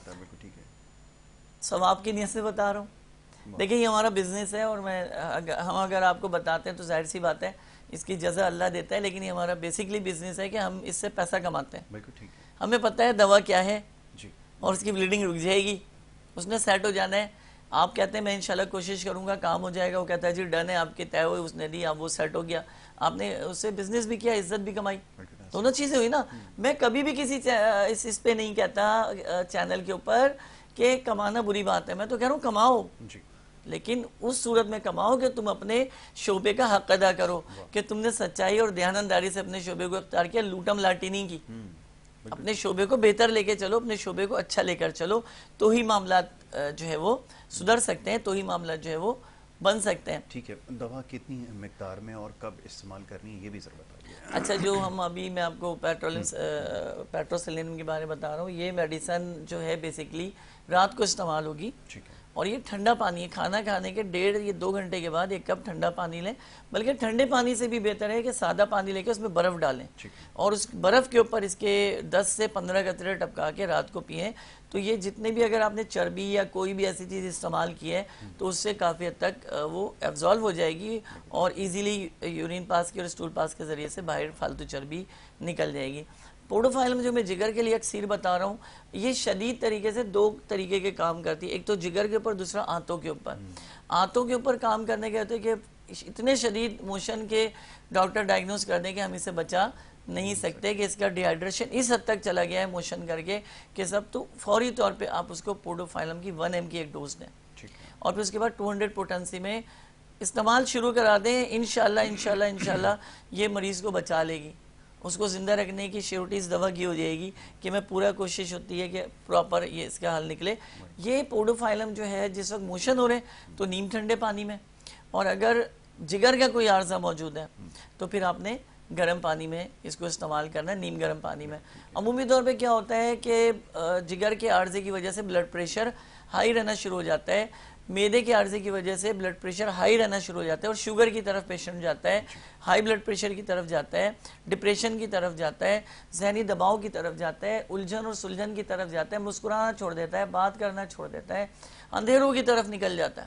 ثواب کی نیت سے بتا رہا ہوں، دیکھیں یہ ہمارا بزنس ہے، اور میں ہم اگر آپ کو بتاتے ہیں تو ظاہر سی بات ہے اس کی جزا اللہ دیتا ہے، لیکن یہ ہمارا بیسکلی بزنس ہے کہ ہم اس سے پیسہ کماتے ہیں۔ ہمیں پتہ ہے دوا کیا ہے اور اس کی بلیڈنگ رک جائے گی اس نے سیٹ ہو جانا ہے. آپ کہتے ہیں میں انشاءاللہ کوشش کروں گا کام ہو جائے گا, وہ کہتا ہے جی ڈن ہے, آپ کے طے ہوئے, اس نے دی, اب وہ سیٹ ہو گیا, آپ نے اس سے بزنس بھی کیا, عزت بھی کمائی, دونوں چیزیں ہوئی نا. میں کبھی بھی کسی اس اس پہ نہیں کہتا چینل کے اوپر کہ کمانا بری بات ہے, میں تو کہہ رہا ہوں کماؤ, لیکن اس صورت میں کماؤ کہ تم اپنے شعبے کا حق ادا کرو, کہ تم نے سچائی اور دیانتداری سے اپنے شعبے کو اختیار کیا, لوٹم لاٹی نہیں کی. اپنے شعبے کو بہتر لے کے چلو, اپنے شعبے کو اچھا لے کر چلو, تو ہی معاملات جو ہے وہ سدھر سکتے ہیں, تو ہی معاملات جو ہے وہ بن سکتے ہیں. ٹھیک ہے, دوا کتنی مقدار میں اور کب استعمال کرنی ہے یہ بھی ذرا بتائیے. اچھا, جو ہم ابھی میں آپ کو پیٹروسلینم کے بارے میں بتا رہا ہوں, یہ میڈیسن جو ہے بیسیکلی رات کو استعمال ہوگی, اور یہ ٹھنڈا پانی ہے. کھانا کھانے کے ڈیڑھ یا دو گھنٹے کے بعد ایک کپ ٹھنڈا پانی لیں, بلکہ ٹھنڈے پانی سے بھی بہتر ہے کہ سادہ پانی لے کے اس میں برف ڈالیں, اور اس برف کے اوپر اس کے دس سے پندرہ قطرے ٹپکا کے رات کو پئیں. تو یہ جتنے بھی اگر آپ نے چربی یا کوئی بھی ایسی چیز استعمال کی ہے تو اس سے کافی حد تک وہ ایبزالو ہو جائے گی, اور ایزیلی یورین پاس کے اور اسٹول پاس کے ذریعے سے باہر فالتو چربی نکل جائے گی. پوڈوفائلم جو میں جگر کے لیے اکثیر بتا رہا ہوں, یہ شدید طریقے سے دو طریقے کے کام کرتی ہے, ایک تو جگر کے اوپر, دوسرا آنتوں کے اوپر. آنتوں کے اوپر کام کرنے کے ہوتے ہیں کہ اتنے شدید موشن کے ڈاکٹر ڈائگنوز کر دیں کہ ہم اسے بچا نہیں سکتے, کہ اس کا ڈی ہائیڈریشن اس حد تک چلا گیا ہے موشن کر کے کہ سب, تو فوری طور پہ آپ اس کو پوڈوفائلم کی ون ایم کی ایک ڈوز دیں, اور پھر اس کے بعد ٹو ہنڈریڈ پوٹنسی میں استعمال شروع کرا دیں. انشاءاللہ انشاءاللہ انشاءاللہ یہ مریض کو بچا لے گی, اس کو زندہ رکھنے کی شیورٹی اس دوا کی ہو جائے گی کہ میں پورا کوشش ہوتی ہے کہ پراپر یہ اس کا حل نکلے. یہ پوڈوفائلم جو ہے جس وقت موشن ہو رہے ہیں تو نیم ٹھنڈے پانی میں, اور اگر جگر کا کوئی عارضہ موجود ہے تو پھر آپ نے گرم پانی میں اس کو استعمال کرنا ہے, نیم گرم پانی میں. عمومی طور پہ کیا ہوتا ہے کہ جگر کے عارضے کی وجہ سے بلڈ پریشر ہائی رہنا شروع ہو جاتا ہے, میدے کے عارضے کی وجہ سے بلڈ پریشر ہائی رہنا شروع ہو جاتا ہے, اور شوگر کی طرف پیشنٹ جاتا ہے, ہائی بلڈ پریشر کی طرف جاتا ہے, ڈپریشن کی طرف جاتا ہے, ذہنی دباؤ کی طرف جاتا ہے, الجھن اور سلجھن کی طرف جاتا ہے, مسکرانا چھوڑ دیتا ہے, بات کرنا چھوڑ دیتا ہے, اندھیروں کی طرف نکل جاتا ہے.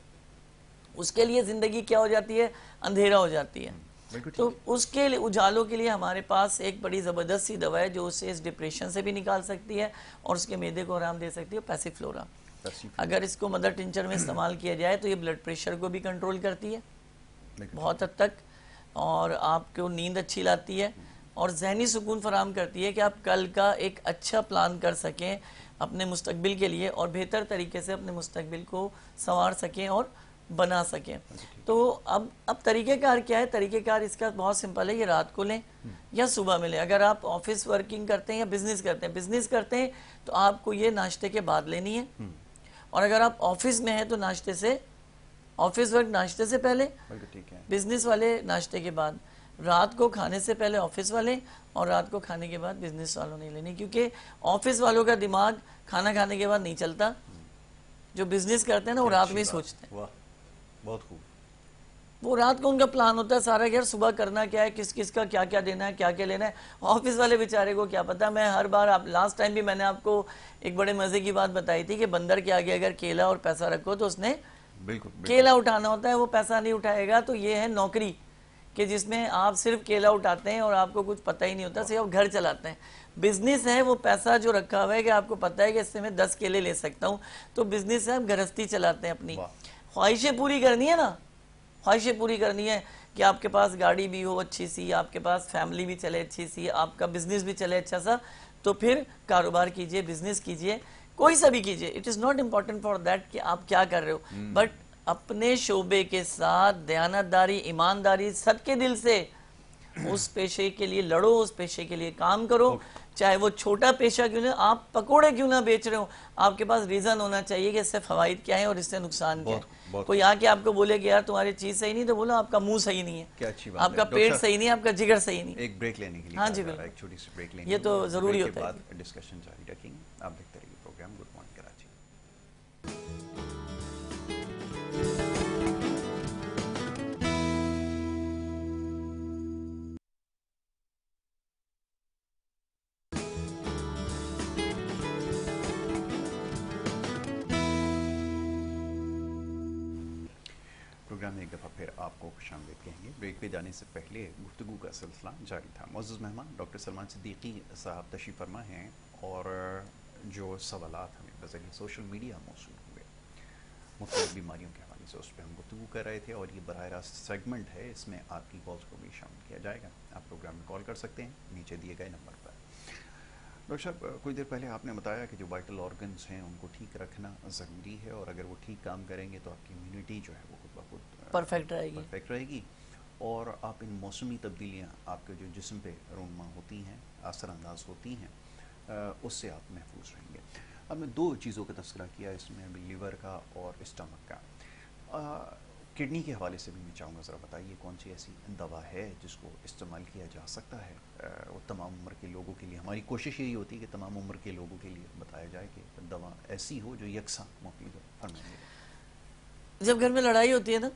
اس کے لیے زندگی کیا ہو جاتی ہے, اندھیرا ہو جاتی ہے. تو اس کے اجالوں کے لیے ہمارے پاس ایک بڑی زبردست سی دوا ہے جو اسے اس ڈپریشن سے بھی نکال سکتی ہے اور اس کے میدے کو آرام دے سکتی ہے, پیسی فلورا. اگر اس کو مدر ٹنچر میں استعمال کیا جائے تو یہ بلڈ پریشر کو بھی کنٹرول کرتی ہے بہت حد تک, اور آپ کو نیند اچھی لاتی ہے, اور ذہنی سکون فراہم کرتی ہے کہ آپ کل کا ایک اچھا پلان کر سکیں اپنے مستقبل کے لیے, اور بہتر طریقے سے اپنے مستقبل کو سنوار سکیں اور بنا سکیں. تو اب اب طریقہ کار کیا ہے؟ طریقہ کار اس کا بہت سمپل ہے, یہ رات کو لیں یا صبح میں لیں. اگر آپ آفس ورکنگ کرتے ہیں یا بزنس کرتے ہیں بزنس کرتے ہیں تو آپ کو یہ ناشتے کے بعد لینی ہے, اور اگر آپ آفس میں ہیں تو ناشتے سے آفس ورک ناشتے سے پہلے, بزنس والے ناشتے کے بعد. رات کو کھانے سے پہلے آفس والے, اور رات کو کھانے کے بعد بزنس والوں نہیں لینی, کیونکہ آفس والوں کا دماغ کھانا کھانے کے بعد نہیں چلتا, جو بزنس کرتے ہیں نا وہ رات میں ہی سوچتے ہیں. بہت خوب. وہ رات کو ان کا پلان ہوتا ہے سارا کہ یار صبح کرنا کیا ہے, کس کس کا کیا کیا دینا ہے, کیا کیا لینا ہے. آفس والے بیچارے کو کیا پتا. میں ہر بار آپ لاسٹ ٹائم بھی میں نے آپ کو ایک بڑے مزے کی بات بتائی تھی کہ بندر کے آگے اگر کیلا اور پیسہ رکھو تو اس نے کیلا اٹھانا ہوتا ہے, وہ پیسہ نہیں اٹھائے گا. تو یہ ہے نوکری کہ جس میں آپ صرف کیلا اٹھاتے ہیں اور آپ کو کچھ پتہ ہی نہیں ہوتا, صرف آپ گھر چلاتے ہیں. بزنس ہے وہ پیسہ جو رکھا ہوا ہے کہ آپ کو پتہ ہے کہ اس سے میں دس کیلے لے سکتا ہوں, تو بزنس ہے آپ گرہستی چلاتے ہیں. اپنی خواہشیں پوری کرنی ہے نا, خواہشیں پوری کرنی ہے کہ آپ کے پاس گاڑی بھی ہو اچھی سی, آپ کے پاس فیملی بھی چلے اچھی سی, آپ کا بزنس بھی چلے اچھا سا. تو پھر کاروبار کیجئے, بزنس کیجئے, کوئی سا بھی کیجئے. It is not important for that کہ آپ کیا کر رہے ہو, بٹ اپنے شعبے کے ساتھ دیانتداری, ایمانداری, صدقے دل سے اس پیشے کے لیے لڑو, اس پیشے کے لیے کام کرو, چاہے وہ چھوٹا پیشہ کیوں نہ, آپ پکوڑے کیوں نہ بیچ رہے ہو, آپ کے پاس ریزن ہونا چاہیے کہ اس سے فوائد کیا ہیں اور اس سے نقصان کیا ہے. کوئی آ کے آپ کو بولے کہ یار تمہاری چیز صحیح نہیں, تو بولو آپ کا منہ صحیح نہیں ہے, آپ کا پیٹ صحیح نہیں ہے, آپ کا جگر صحیح نہیں. ایک بریک لینے کے لیے, ہاں جی بالکل, ایک چھوٹی سی بریک لیں گے, یہ تو ضروری ہوتا ہے. بعد ڈسکشن جاری رکھیں گے. آپ دیکھتے رہیے program good morning Karachi. Program میں ایک دفعہ پھر آپ کو خوش آمدید کہیں گے. بریک پہ جانے سے پہلے گفتگو کا سلسلہ جاری تھا. معزز مہمان ڈاکٹر سلمان صدیقی صاحب تشریف فرما ہیں, اور जो सवालात हमें बज़रिए सोशल मीडिया मौसूल हुए मुख्तलिफ बीमारियों के हवाले से, उस पर हम गुफ्तगू कर रहे थे और ये बराह रास्त सेगमेंट है, इसमें आपकी कॉल्स को भी शामिल किया जाएगा। आप प्रोग्राम में कॉल कर सकते हैं नीचे दिए गए नंबर पर। डॉक्टर साहब, कुछ देर पहले आपने बताया कि जो वाइटल ऑर्गन्स हैं उनको ठीक रखना ज़रूरी है, और अगर वो ठीक काम करेंगे तो आपकी इम्यूनिटी जो है वो खुद ब खुद परफेक्ट रहेगी परफेक्ट रहेगी और आप इन मौसमी तब्दीलियाँ आपके जो जिस्म पे रूनमा होती हैं, असरानंदाज होती हैं, उससे आप महफूज रहेंगे। आपने दो चीज़ों का तस्करा किया इसमें, लीवर का और स्टमक का। किडनी के हवाले से भी मैं चाहूँगा ज़रा बताइए कौन सी ऐसी दवा है जिसको इस्तेमाल किया जा सकता है वो तमाम उम्र के लोगों के लिए। हमारी कोशिश यही होती है कि तमाम उम्र के लोगों के लिए बताया जाए कि दवा ऐसी हो जो यकसा मुफीद हो। फरमाइए। जब घर में लड़ाई होती है ना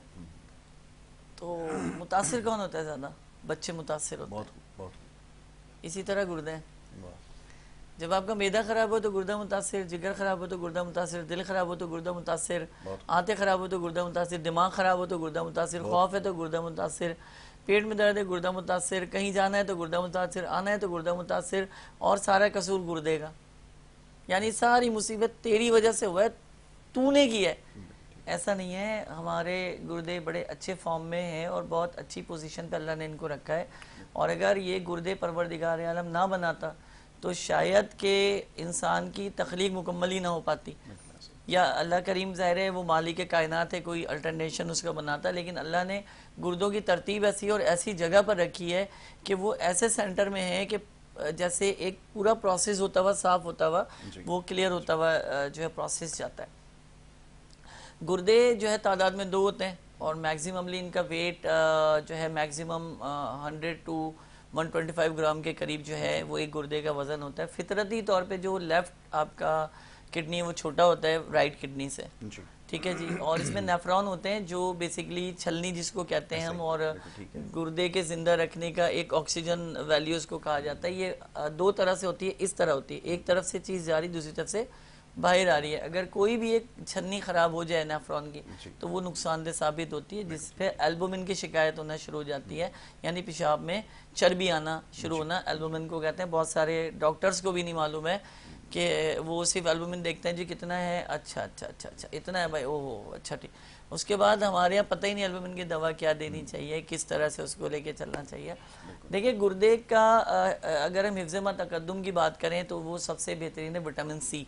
तो मुतासिर कौन होता है ज़्यादा? बच्चे मुतासिर होते बहुत हैं। बहुत इसी तरह गुर्दे हैं। जब आपका मैदा ख़राब हो तो गुर्दा मुतासिर, जिगर ख़राब हो तो गुर्दा मुतासिर, दिल ख़राब हो तो गुर्दा मुतासिर, आंतें ख़राब हो तो गुर्दा मुतासिर, दिमाग ख़राब हो तो गुर्दा मुतासिर, खौफ है तो गुर्दा मुतासिर, पेट में दर्द है गुर्दा मुतासिर, कहीं जाना है तो गुर्दा मुतासिर, आना है तो गुर्दा मुतासिर, और सारा कसूर गुर्दे का। यानी सारी मुसीबत तेरी वजह से हुआ है, तूने की है। ऐसा नहीं है, हमारे गुर्दे बड़े अच्छे फॉर्म में हैं और बहुत अच्छी पोजीशन पे अल्लाह ने इनको रखा है। और अगर ये गुर्दे परवरदिगार आलम ना बनाता तो शायद के इंसान की तख्लीक मुकम्मल ही ना हो पाती, या अल्लाह करीम ज़ाहिर है वो मालिक कायनात है, कोई अल्टरनेशन उसका बनाता। लेकिन अल्लाह ने गुर्दों की तरतीब ऐसी और ऐसी जगह पर रखी है कि वो ऐसे सेंटर में है कि जैसे एक पूरा प्रोसेस होता हुआ, साफ़ होता हुआ, वो क्लियर होता हुआ जो है प्रोसेस जाता है। गुर्दे जो है तादाद में दो होते हैं और मैक्सिममली इनका वेट जो है maximum hundred to one twenty five gram के करीब जो है वो एक गुर्दे का वज़न होता है। फितरती तौर पे जो लेफ़्ट आपका किडनी वो छोटा होता है राइट किडनी से, ठीक है जी। और इसमें नेफ्रॉन होते हैं जो बेसिकली छलनी जिसको कहते हैं हम, और गुर्दे के ज़िंदा रखने का एक ऑक्सीजन वैल्यू उसको कहा जाता है। ये दो तरह से होती है, इस तरह होती है, एक तरफ से चीज़ जा रही, दूसरी तरफ से बाहर आ रही है। अगर कोई भी एक छन्नी ख़राब हो जाए नेफ्रॉन की तो वो नुकसानदेह साबित होती है, जिसपे एल्बुमिन की शिकायत होना शुरू हो जाती है, यानी पेशाब में चर्बी आना शुरू होना। एल्बुमिन को कहते हैं, बहुत सारे डॉक्टर्स को भी नहीं मालूम है कि वो सिर्फ एल्बुमिन देखते हैं जी कितना है, अच्छा अच्छा अच्छा अच्छा इतना है भाई, ओहो अच्छा ठीक। उसके बाद हमारे यहाँ पता ही नहीं एल्बुमिन की दवा क्या देनी चाहिए, किस तरह से उसको लेके चलना चाहिए। देखिए गुर्दे का अगर हम हिफ्ज़ मा तक़द्दुम की बात करें तो वो सबसे बेहतरीन है विटामिन सी,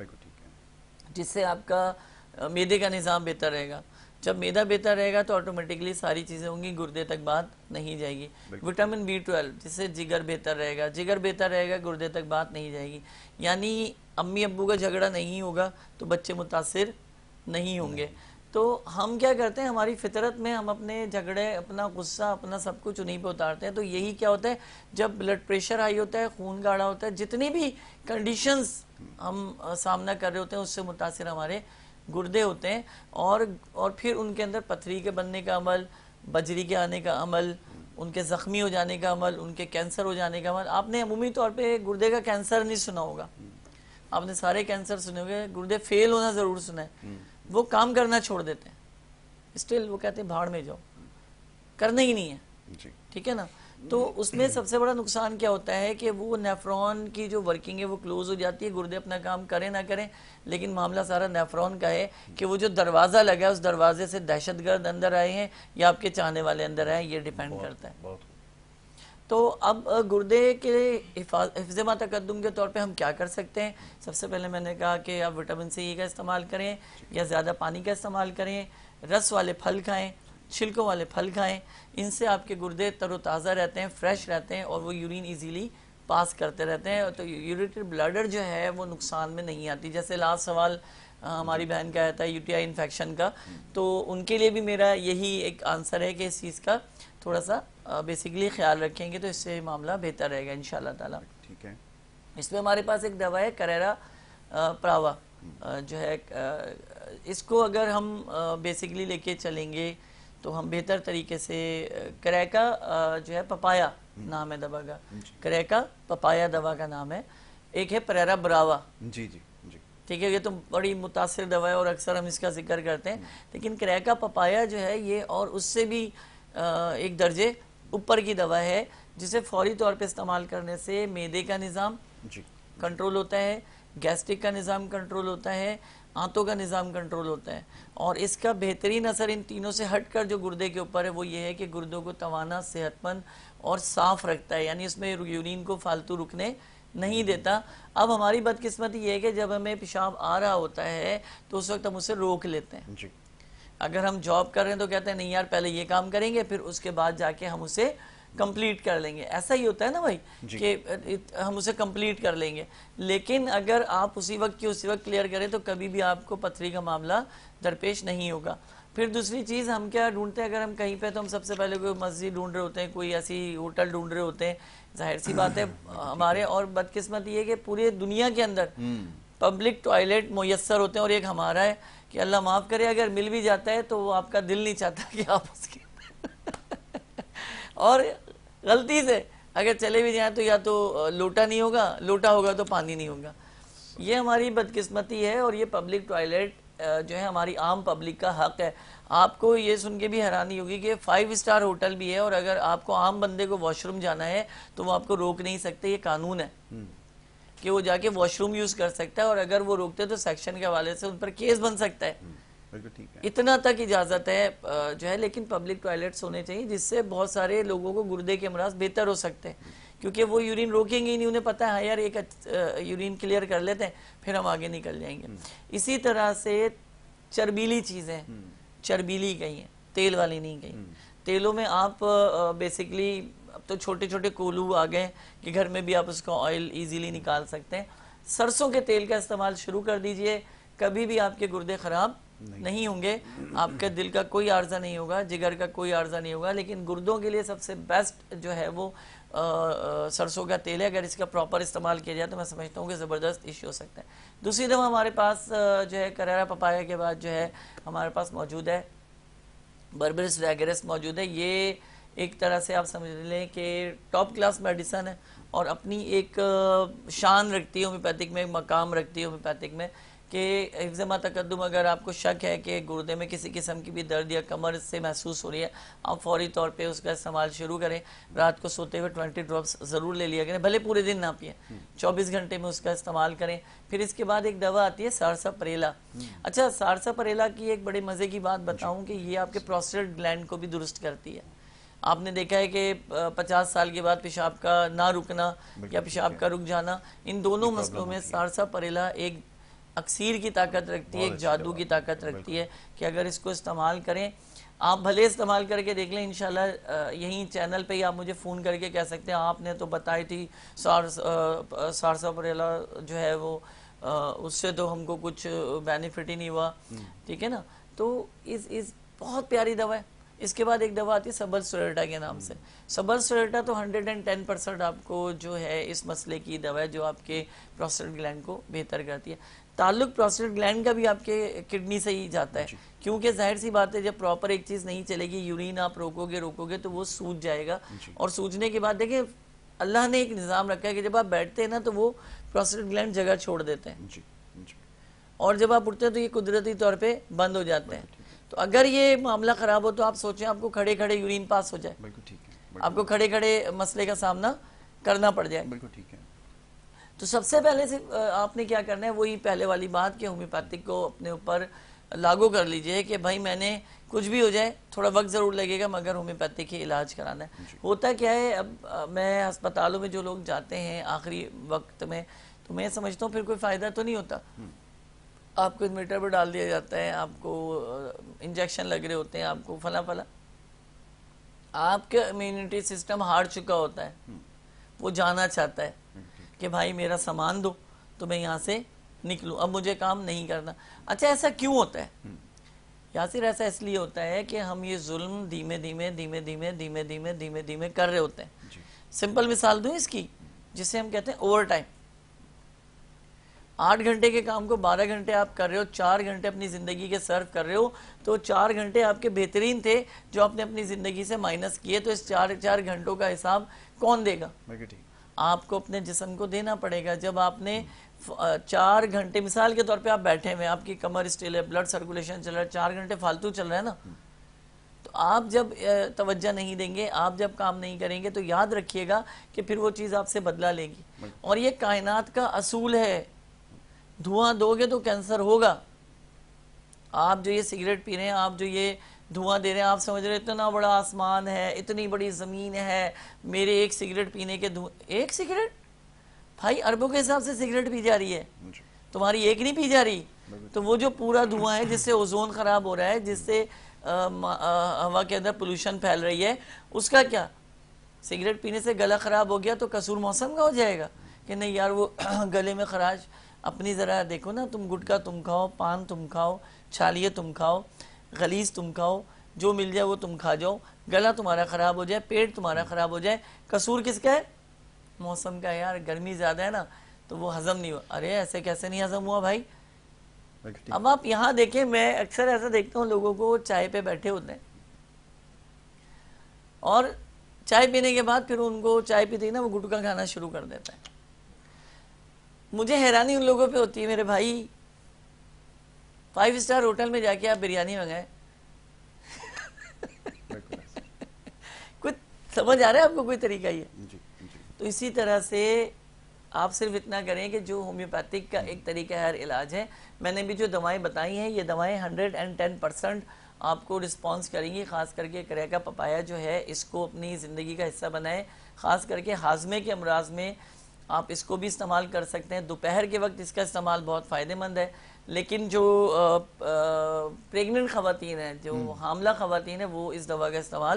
जिससे आपका मैदे का निज़ाम बेहतर रहेगा। जब मैदा बेहतर रहेगा तो ऑटोमेटिकली सारी चीज़ें होंगी, गुर्दे तक बात नहीं जाएगी। विटामिन बी ट्वेल्व, जिससे जिगर बेहतर रहेगा, जिगर बेहतर रहेगा गुर्दे तक बात नहीं जाएगी। यानी अम्मी अब्बू का झगड़ा नहीं होगा तो बच्चे मुतासिर नहीं होंगे। तो हम क्या करते हैं, हमारी फितरत में हम अपने झगड़े, अपना गुस्सा, अपना सब कुछ उन्हीं पे उतारते हैं। तो यही क्या होता है, जब ब्लड प्रेशर हाई होता है, खून गाढ़ा होता है, जितनी भी कंडीशंस हम सामना कर रहे होते हैं उससे मुतासिर हमारे गुर्दे होते हैं। और और फिर उनके अंदर पथरी के बनने का अमल, बजरी के आने का अमल, उनके ज़ख्मी हो जाने का अमल, उनके कैंसर हो जाने का अमल। आपने अमूमी तौर पे गुर्दे का कैंसर नहीं सुना होगा, आपने सारे कैंसर सुने होंगे, गुर्दे फेल होना ज़रूर सुना है। वो काम करना छोड़ देते हैं, स्टिल वो कहते हैं भाड़ में जाओ, करना ही नहीं है, ठीक है ना। तो उसमें सबसे बड़ा नुकसान क्या होता है कि वो नेफ्रॉन की जो वर्किंग है वो क्लोज हो जाती है। गुर्दे अपना काम करें ना करें, लेकिन मामला सारा नेफ्रॉन का है कि वो जो दरवाज़ा लगा है उस दरवाजे से दहशतगर्द अंदर आए हैं या आपके चाहने वाले अंदर आए, ये डिपेंड करता है। तो अब गुर्दे के हिफ्ज़ मा तक़द्दुम के तौर पे हम क्या कर सकते हैं? सबसे पहले मैंने कहा कि आप विटामिन सी का इस्तेमाल करें या ज़्यादा पानी का इस्तेमाल करें, रस वाले फल खाएं, छिलकों वाले फल खाएं। इनसे आपके गुर्दे तरोताज़ा रहते हैं, फ्रेश रहते हैं और वो यूरिन इजीली पास करते रहते हैं। तो यूरिटरी ब्लडर जो है वो नुकसान में नहीं आती। जैसे लास्ट सवाल हमारी बहन का आया था यूटीआई इन्फेक्शन का, तो उनके लिए भी मेरा यही एक आंसर है कि इस चीज़ का थोड़ा सा बेसिकली ख्याल रखेंगे तो इससे मामला बेहतर रहेगा इंशाल्लाह ताला। ठीक है। इसमें हमारे पास एक दवा है करेरा प्रावा जो है, इसको अगर हम बेसिकली लेके चलेंगे तो हम बेहतर तरीके से, करेका जो है पपाया नाम है दवा का, करेका पपाया दवा का नाम है। एक है परेरा ब्रावा, जी जी जी, ठीक है, ये तो बड़ी मुतासिर दवा है और अक्सर हम इसका जिक्र करते हैं। लेकिन करेका पपाया जो है ये और उससे भी एक दर्जे ऊपर की दवा है, जिसे फौरी तौर पे इस्तेमाल करने से मैदे का निज़ाम कंट्रोल होता है, گیسٹرک کا نظام کنٹرول ہوتا ہے، آنتوں کا نظام کنٹرول ہوتا ہے، اور اس کا بہترین اثر ان تینوں سے ہٹ کر جو گردے کے اوپر ہے وہ یہ ہے کہ گردوں کو توانا، صحت مند اور صاف رکھتا ہے، یعنی اس میں یورین کو فالتو رکنے نہیں دیتا۔ اب ہماری بدقسمتی یہ ہے کہ جب ہمیں پیشاب آ رہا ہوتا ہے تو اس وقت ہم اسے روک لیتے ہیں۔ جی اگر ہم جاب کر رہے ہیں تو کہتے ہیں نہیں یار پہلے یہ کام کریں گے پھر اس کے بعد جا کے ہم اسے کمپلیٹ کر لیں گے، ایسا ہی ہوتا ہے نا بھائی کہ ہم اسے کمپلیٹ کر لیں گے، لیکن اگر آپ اسی وقت کی اسی وقت کلیئر کریں تو کبھی بھی آپ کو پتھری کا معاملہ درپیش نہیں ہوگا۔ پھر دوسری چیز ہم کیا ڈھونڈتے ہیں، اگر ہم کہیں پہ تو ہم سب سے پہلے کوئی مسجد ڈھونڈ رہے ہوتے ہیں، کوئی ایسی ہوٹل ڈھونڈ رہے ہوتے ہیں، ظاہر سی بات ہے ہمارے، اور بدقسمت یہ ہے کہ پورے دنیا کے اندر پبلک ٹوائلٹ میسر ہوتے ہیں اور ایک ہمارا ہے کہ اللہ معاف کرے اگر مل بھی جاتا ہے تو وہ آپ کا دل نہیں چاہتا کہ آپ اس کے اور غلطی سے اگر چلے بھی جائیں تو یا تو لوٹا نہیں ہوگا، لوٹا ہوگا تو پانی نہیں ہوگا۔ یہ ہماری بدقسمتی ہے، اور یہ پبلک ٹوائلٹ جو ہے ہماری عام پبلک کا حق ہے۔ آپ کو یہ سن کے بھی حیرانی ہوگی کہ فائیو اسٹار ہوٹل بھی ہے اور اگر آپ کو عام بندے کو واش روم جانا ہے تو وہ آپ کو روک نہیں سکتے، یہ قانون ہے کہ وہ جا کے واش روم یوز کر سکتا ہے، اور اگر وہ روکتے تو سیکشن کے حوالے سے ان پر کیس بن سکتا ہے، اتنا تک اجازت ہے جو ہے۔ لیکن پبلک ٹوائلٹس ہونے چاہیے جس سے بہت سارے لوگوں کو گردے کے امراض بہتر ہو سکتے ہیں، کیونکہ وہ یورین روکیں گے ہی نہیں، انہیں پتہ ہے یار ایک یورین کلیئر کر لیتے ہیں پھر ہم آگے نکل جائیں گے۔ اسی طرح سے چربیلی چیزیں، چربیلی کہیں ہیں، تیل والی نہیں کہیں۔ تیلوں میں آپ بیسکلی اب تو چھوٹے چھوٹے کولو آ گئے کہ گھر میں بھی آپ اس کا آئل ایزیلی نکال سکتے ہیں۔ سرسوں کے تیل کا استعمال شروع کر دیجئے، کبھی بھی آپ کے گردے خراب نہیں ہوں گے، آپ کے دل کا کوئی عارضہ نہیں ہوگا، جگر کا کوئی عارضہ نہیں ہوگا، لیکن گردوں کے لیے سب سے بیسٹ جو ہے وہ سرسوں کا تیل ہے۔ اگر اس کا پراپر استعمال کیا جائے تو میں سمجھتا ہوں کہ زبردست ایشو ہو سکتا ہے۔ دوسری دفعہ ہمارے پاس جو ہے کریرا پپایا کے بعد جو ہے ہمارے پاس موجود ہے بربرس ویگرس موجود ہے۔ یہ ایک طرح سے آپ سمجھ لیں کہ ٹاپ کلاس میڈیسن ہے اور اپنی ایک شان رکھتی ہے ہومیوپیتھک میں، مقام رکھتی ہے ہومیوپیتھک میں کہ ایگزیما تقدم اگر آپ کو شک ہے کہ گردے میں کسی قسم کی بھی درد یا کمر سے محسوس ہو رہی ہے، آپ فوری طور پہ اس کا استعمال شروع کریں۔ رات کو سوتے ہوئے ٹوینٹی ڈراپس ضرور لے لیا کریں، بھلے پورے دن نہ پئیں، چوبیس گھنٹے میں اس کا استعمال کریں۔ پھر اس کے بعد ایک دوا آتی ہے سارسا پریلا۔ اچھا، سارسا پریلا کی ایک بڑے مزے کی بات بتاؤں کہ یہ آپ کے پروسٹیٹ گلینڈ کو بھی درست کرتی ہے۔ آپ نے دیکھا ہے کہ پچاس سال کے بعد پیشاب کا نہ رکنا یا پیشاب کا رک جانا، ان دونوں مسئلوں میں سارسا پریلا ایک اکسیر کی طاقت رکھتی ہے، ایک جادو کی طاقت رکھتی ہے کہ اگر اس کو استعمال کریں، آپ بھلے استعمال کر کے دیکھ لیں، انشاءاللہ یہیں چینل پہ ہی آپ مجھے فون کر کے کہہ سکتے ہیں آپ نے تو بتائی تھی سارسا پریلا جو ہے وہ اس سے تو ہم کو کچھ بینیفٹ ہی نہیں ہوا، ٹھیک ہے نا۔ تو اس اس بہت پیاری دوا ہے۔ اس کے بعد ایک دوا آتی ہے سبل سوریٹا کے نام سے۔ سبل سوریٹا تو ہنڈریڈ اینڈ ٹین پرسنٹ آپ کو جو ہے اس مسئلے کی دوا ہے جو آپ کے پروسٹیٹ گلینڈ کو بہتر کرتی ہے۔ تعلق پروسٹیٹ گلینڈ کا بھی آپ کے کڈنی سے ہی جاتا ہے، کیونکہ ظاہر سی بات ہے جب پراپر ایک چیز نہیں چلے گی، یورین آپ روکو گے روکو گے تو وہ سوج جائے گا، اور سوجنے کے بعد دیکھیں اللہ نے ایک نظام رکھا ہے کہ جب آپ بیٹھتے ہیں نا تو وہ پروسٹیٹ گلینڈ جگہ چھوڑ دیتے ہیں، اور جب آپ اٹھتے ہیں تو یہ قدرتی طور پہ بند ہو جاتے ہیں۔ تو اگر یہ معاملہ خراب ہو تو آپ سوچیں آپ کو کھڑے کھڑے یورین پاس ہو جائے، آپ کو کھڑے کھڑے مسئلے کا سامنا کرنا پڑ جائے۔ بالکل ٹھیک ہے۔ تو سب سے پہلے سے آپ نے کیا کرنا ہے، وہی پہلے والی بات کہ ہومیوپیتھک کو اپنے اوپر لاگو کر لیجئے کہ بھائی میں نے کچھ بھی ہو جائے، تھوڑا وقت ضرور لگے گا مگر ہومیوپیتھک ہی علاج کرانا ہے۔ ہوتا کیا ہے، اب میں ہسپتالوں میں جو لوگ جاتے ہیں آخری وقت میں تو میں سمجھتا ہوں پھر کوئی فائدہ تو نہیں ہوتا، آپ کو انویٹر پر ڈال دیا جاتا ہے، آپ کو انجیکشن لگ رہے ہوتے ہیں، آپ کو فلاں فلاں، آپ کا امیونٹی سسٹم ہار چکا ہوتا ہے، وہ جانا چاہتا ہے کہ بھائی میرا سامان دو تو میں یہاں سے نکلوں، اب مجھے کام نہیں کرنا۔ اچھا ایسا کیوں ہوتا ہے یاسر؟ ایسا اس لیے ہوتا ہے کہ ہم یہ ظلم دھیمے دھیمے دھیمے دھیمے دھیمے دھیمے دھیمے دھیمے کر رہے ہوتے ہیں۔ سمپل مثال دوں اس کی، جسے ہم کہتے ہیں اوور ٹائم۔ آٹھ گھنٹے کے کام کو بارہ گھنٹے آپ کر رہے ہو، چار گھنٹے اپنی زندگی کے سرو کر رہے ہو، تو چار گھنٹے آپ کے بہترین تھے جو آپ نے اپنی زندگی سے مائنس کیے، تو اس چار چار گھنٹوں کا حساب کون دے گا؟ آپ کو اپنے جسم کو دینا پڑے گا۔ جب آپ نے چار گھنٹے، مثال کے طور پہ آپ بیٹھے ہوئے، آپ کی کمر اسٹیل ہے، بلڈ سرکولیشن چل رہا ہے، چار گھنٹے فالتو چل رہا ہے نا، تو آپ جب توجہ نہیں دیں گے، آپ جب کام نہیں کریں گے تو یاد رکھیے گا کہ پھر وہ چیز آپ سے بدلہ لے گی، اور یہ کائنات کا اصول ہے۔ دھواں دو گے تو کینسر ہوگا. آپ جو یہ سگریٹ پی رہے ہیں, آپ جو یہ دھواں دے رہے ہیں, آپ سمجھ رہے ہیں اتنا بڑا آسمان ہے, اتنی بڑی زمین ہے, میرے ایک سگریٹ پینے کے دھواں, ایک سگریٹ بھائی اربوں کے حساب سے سگریٹ پی جا رہی ہے, تمہاری ایک نہیں پی جا رہی. تو وہ جو پورا دھواں ہے جس سے اوزون خراب ہو رہا ہے, جس سے ہوا کے اندر پولوشن پھیل رہی ہے, اس کا کیا؟ سگریٹ پینے سے گلا خراب ہو گیا تو قصور موسم کا ہو جائے گا کہ نہیں یار وہ گلے میں خراش. اپنی ذرا دیکھو نا, تم گٹکا تم کھاؤ, پان تم کھاؤ, چھالیے تم کھاؤ, غلیظ تم کھاؤ, جو مل جائے وہ تم کھا جاؤ, گلا تمہارا خراب ہو جائے, پیٹ تمہارا خراب ہو جائے, قصور کس کا ہے؟ موسم کا. یار گرمی زیادہ ہے نا تو وہ ہضم نہیں ہوا. ارے ایسے کیسے نہیں ہضم ہوا بھائی؟ اب آپ یہاں دیکھیں, میں اکثر ایسا دیکھتا ہوں لوگوں کو چائے پہ بیٹھے ہوتے ہیں اور چائے پینے کے بعد پھر ان کو چائے پیتے ہی نا وہ گٹکا کھانا شروع کر دیتا ہے. مجھے حیرانی ان لوگوں پہ ہوتی ہے, میرے بھائی فائیو اسٹار ہوٹل میں جا کے آپ بریانی منگائیں, کچھ سمجھ آ رہا ہے آپ کو کوئی طریقہ ہی ہے؟ تو اسی طرح سے آپ صرف اتنا کریں کہ جو ہومیوپیتھک کا ایک طریقہ ہر علاج ہے, میں نے بھی جو دوائیں بتائی ہیں یہ دوائیں ہنڈریڈ اینڈ ٹین پرسنٹ آپ کو رسپانس کریں گی. خاص کر کے کریکا پپایا جو ہے اس کو اپنی زندگی کا حصہ بنائیں. خاص کر کے ہاضمے کے امراض میں آپ اس کو بھی استعمال کر سکتے ہیں. دوپہر کے وقت اس کا استعمال بہت فائدہ مند ہے, لیکن جو پریگننٹ خواتین ہیں, جو حاملہ خواتین ہیں, وہ اس دوا کا استعمال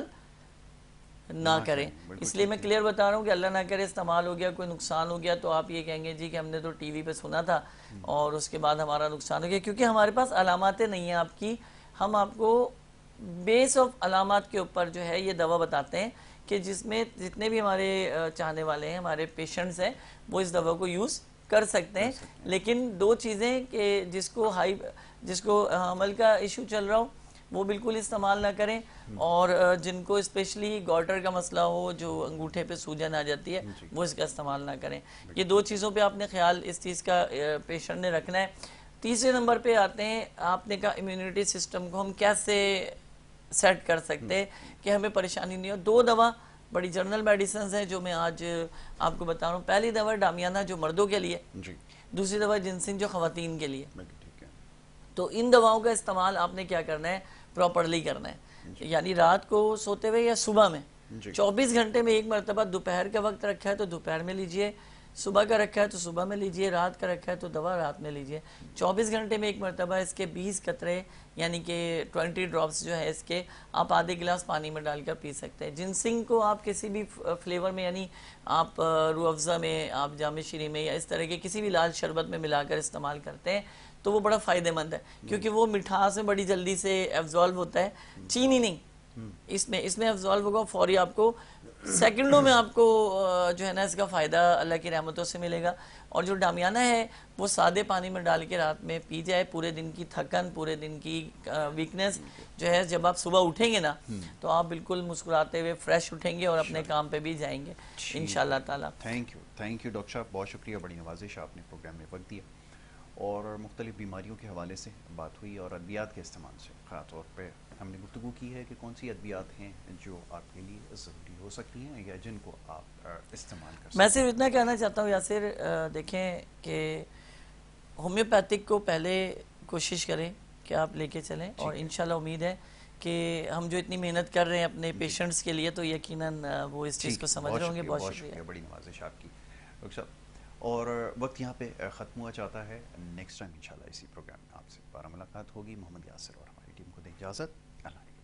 نہ کریں. اس لیے میں کلیئر بتا رہا ہوں کہ اللہ نہ کرے استعمال ہو گیا, کوئی نقصان ہو گیا تو آپ یہ کہیں گے جی کہ ہم نے تو ٹی وی پہ سنا تھا اور اس کے بعد ہمارا نقصان ہو گیا. کیونکہ ہمارے پاس علاماتیں نہیں ہیں آپ کی, ہم آپ کو بیس آف علامات کے اوپر جو ہے یہ دوا بتاتے ہیں کہ جس میں جتنے بھی ہمارے چاہنے والے ہیں, ہمارے پیشنٹس ہیں, وہ اس دوا کو یوز کر سکتے ہیں. لیکن دو چیزیں کہ جس کو ہائی جس کو حمل کا ایشو چل رہا ہو وہ بالکل استعمال نہ کریں, اور جن کو اسپیشلی گوٹر کا مسئلہ ہو, جو انگوٹھے پہ سوجن آ جاتی ہے, وہ اس کا استعمال نہ کریں. یہ دو چیزوں پہ آپ نے خیال اس چیز کا پیشنٹ نے رکھنا ہے. تیسرے نمبر پہ آتے ہیں, آپ نے کہا امیونٹی سسٹم کو ہم کیسے سیٹ کر سکتے ہیں کہ ہمیں پریشانی نہیں ہو. دو دوا بڑی جنرل میڈیسنز ہیں جو میں آج آپ کو بتا رہا ہوں. پہلی دوا ڈامیانہ جو مردوں کے لیے, دوسری دوا جنسنگ جو خواتین کے لیے. تو ان دواؤں کا استعمال آپ نے کیا کرنا ہے, پراپرلی کرنا ہے. یعنی رات کو سوتے ہوئے یا صبح میں چوبیس گھنٹے میں ایک مرتبہ دوپہر کا وقت رکھا ہے تو دوپہر میں لیجئے, صبح کا رکھا ہے تو صبح میں لیجئے, رات کا رکھا ہے تو دوا رات میں لیجئے. چوبیس گھنٹے میں ایک مرتبہ اس کے بیس قطرے یعنی کہ ٹوینٹی ڈراپس جو ہے اس کے آپ آدھے گلاس پانی میں ڈال کر پی سکتے ہیں. جنسنگ کو آپ کسی بھی فلیور میں, یعنی آپ روح افزا میں, آپ جام شیریں میں, یا اس طرح کے کسی بھی لال شربت میں ملا کر استعمال کرتے ہیں تو وہ بڑا فائدہ مند ہے, کیونکہ وہ مٹھاس میں بڑی جلدی سے ایبزالو ہوتا ہے. چینی نہیں, اس میں اس میں ایبزالو ہوگا فوری, آپ کو سیکنڈوں میں آپ کو جو ہے نا اس کا فائدہ اللہ کی رحمتوں سے ملے گا. اور جو ڈامیانہ ہے وہ سادے پانی میں ڈال کے رات میں پی جائے. پورے دن کی تھکن, پورے دن کی ویکنس جو ہے, جب آپ صبح اٹھیں گے نا تو آپ بالکل مسکراتے ہوئے فریش اٹھیں گے اور اپنے کام پہ بھی جائیں گے انشاءاللہ تعالی. Thank you thank you doctor صاحب, بہت شکریہ, بڑی نوازش آپ نے پروگرام میں وقت دیا اور مختلف بیماریوں کے حوالے سے بات ہوئی اور ادویات کے استعمال سے خاص طور پہ ہم نے گفتگو کی ہے کہ کون سی ادویات ہیں جو آپ کے لیے ضروری ہو سکتی ہیں یا جن کو آپ استعمال کر سکتے ہیں. میں صرف اتنا کہنا چاہتا ہوں یاسر, دیکھیں کہ ہومیوپیتھک کو پہلے کوشش کریں کہ آپ لے کے چلیں, اور انشاءاللہ امید ہے کہ ہم جو اتنی محنت کر رہے ہیں اپنے پیشنٹس کے لیے تو یقیناً وہ اس چیز کو سمجھ رہے ہوں گے. بہت شکریہ, بڑی نوازش آپ کی ڈاکٹر صاحب. اور وقت یہاں پہ ختم ہوا چاہتا ہے. نیکسٹ ٹائم انشاءاللہ اسی پروگرام میں آپ سے دوبارہ ملاقات ہوگی. محمد یاسر اور ہماری ٹیم کو دیں اجازت. اللہ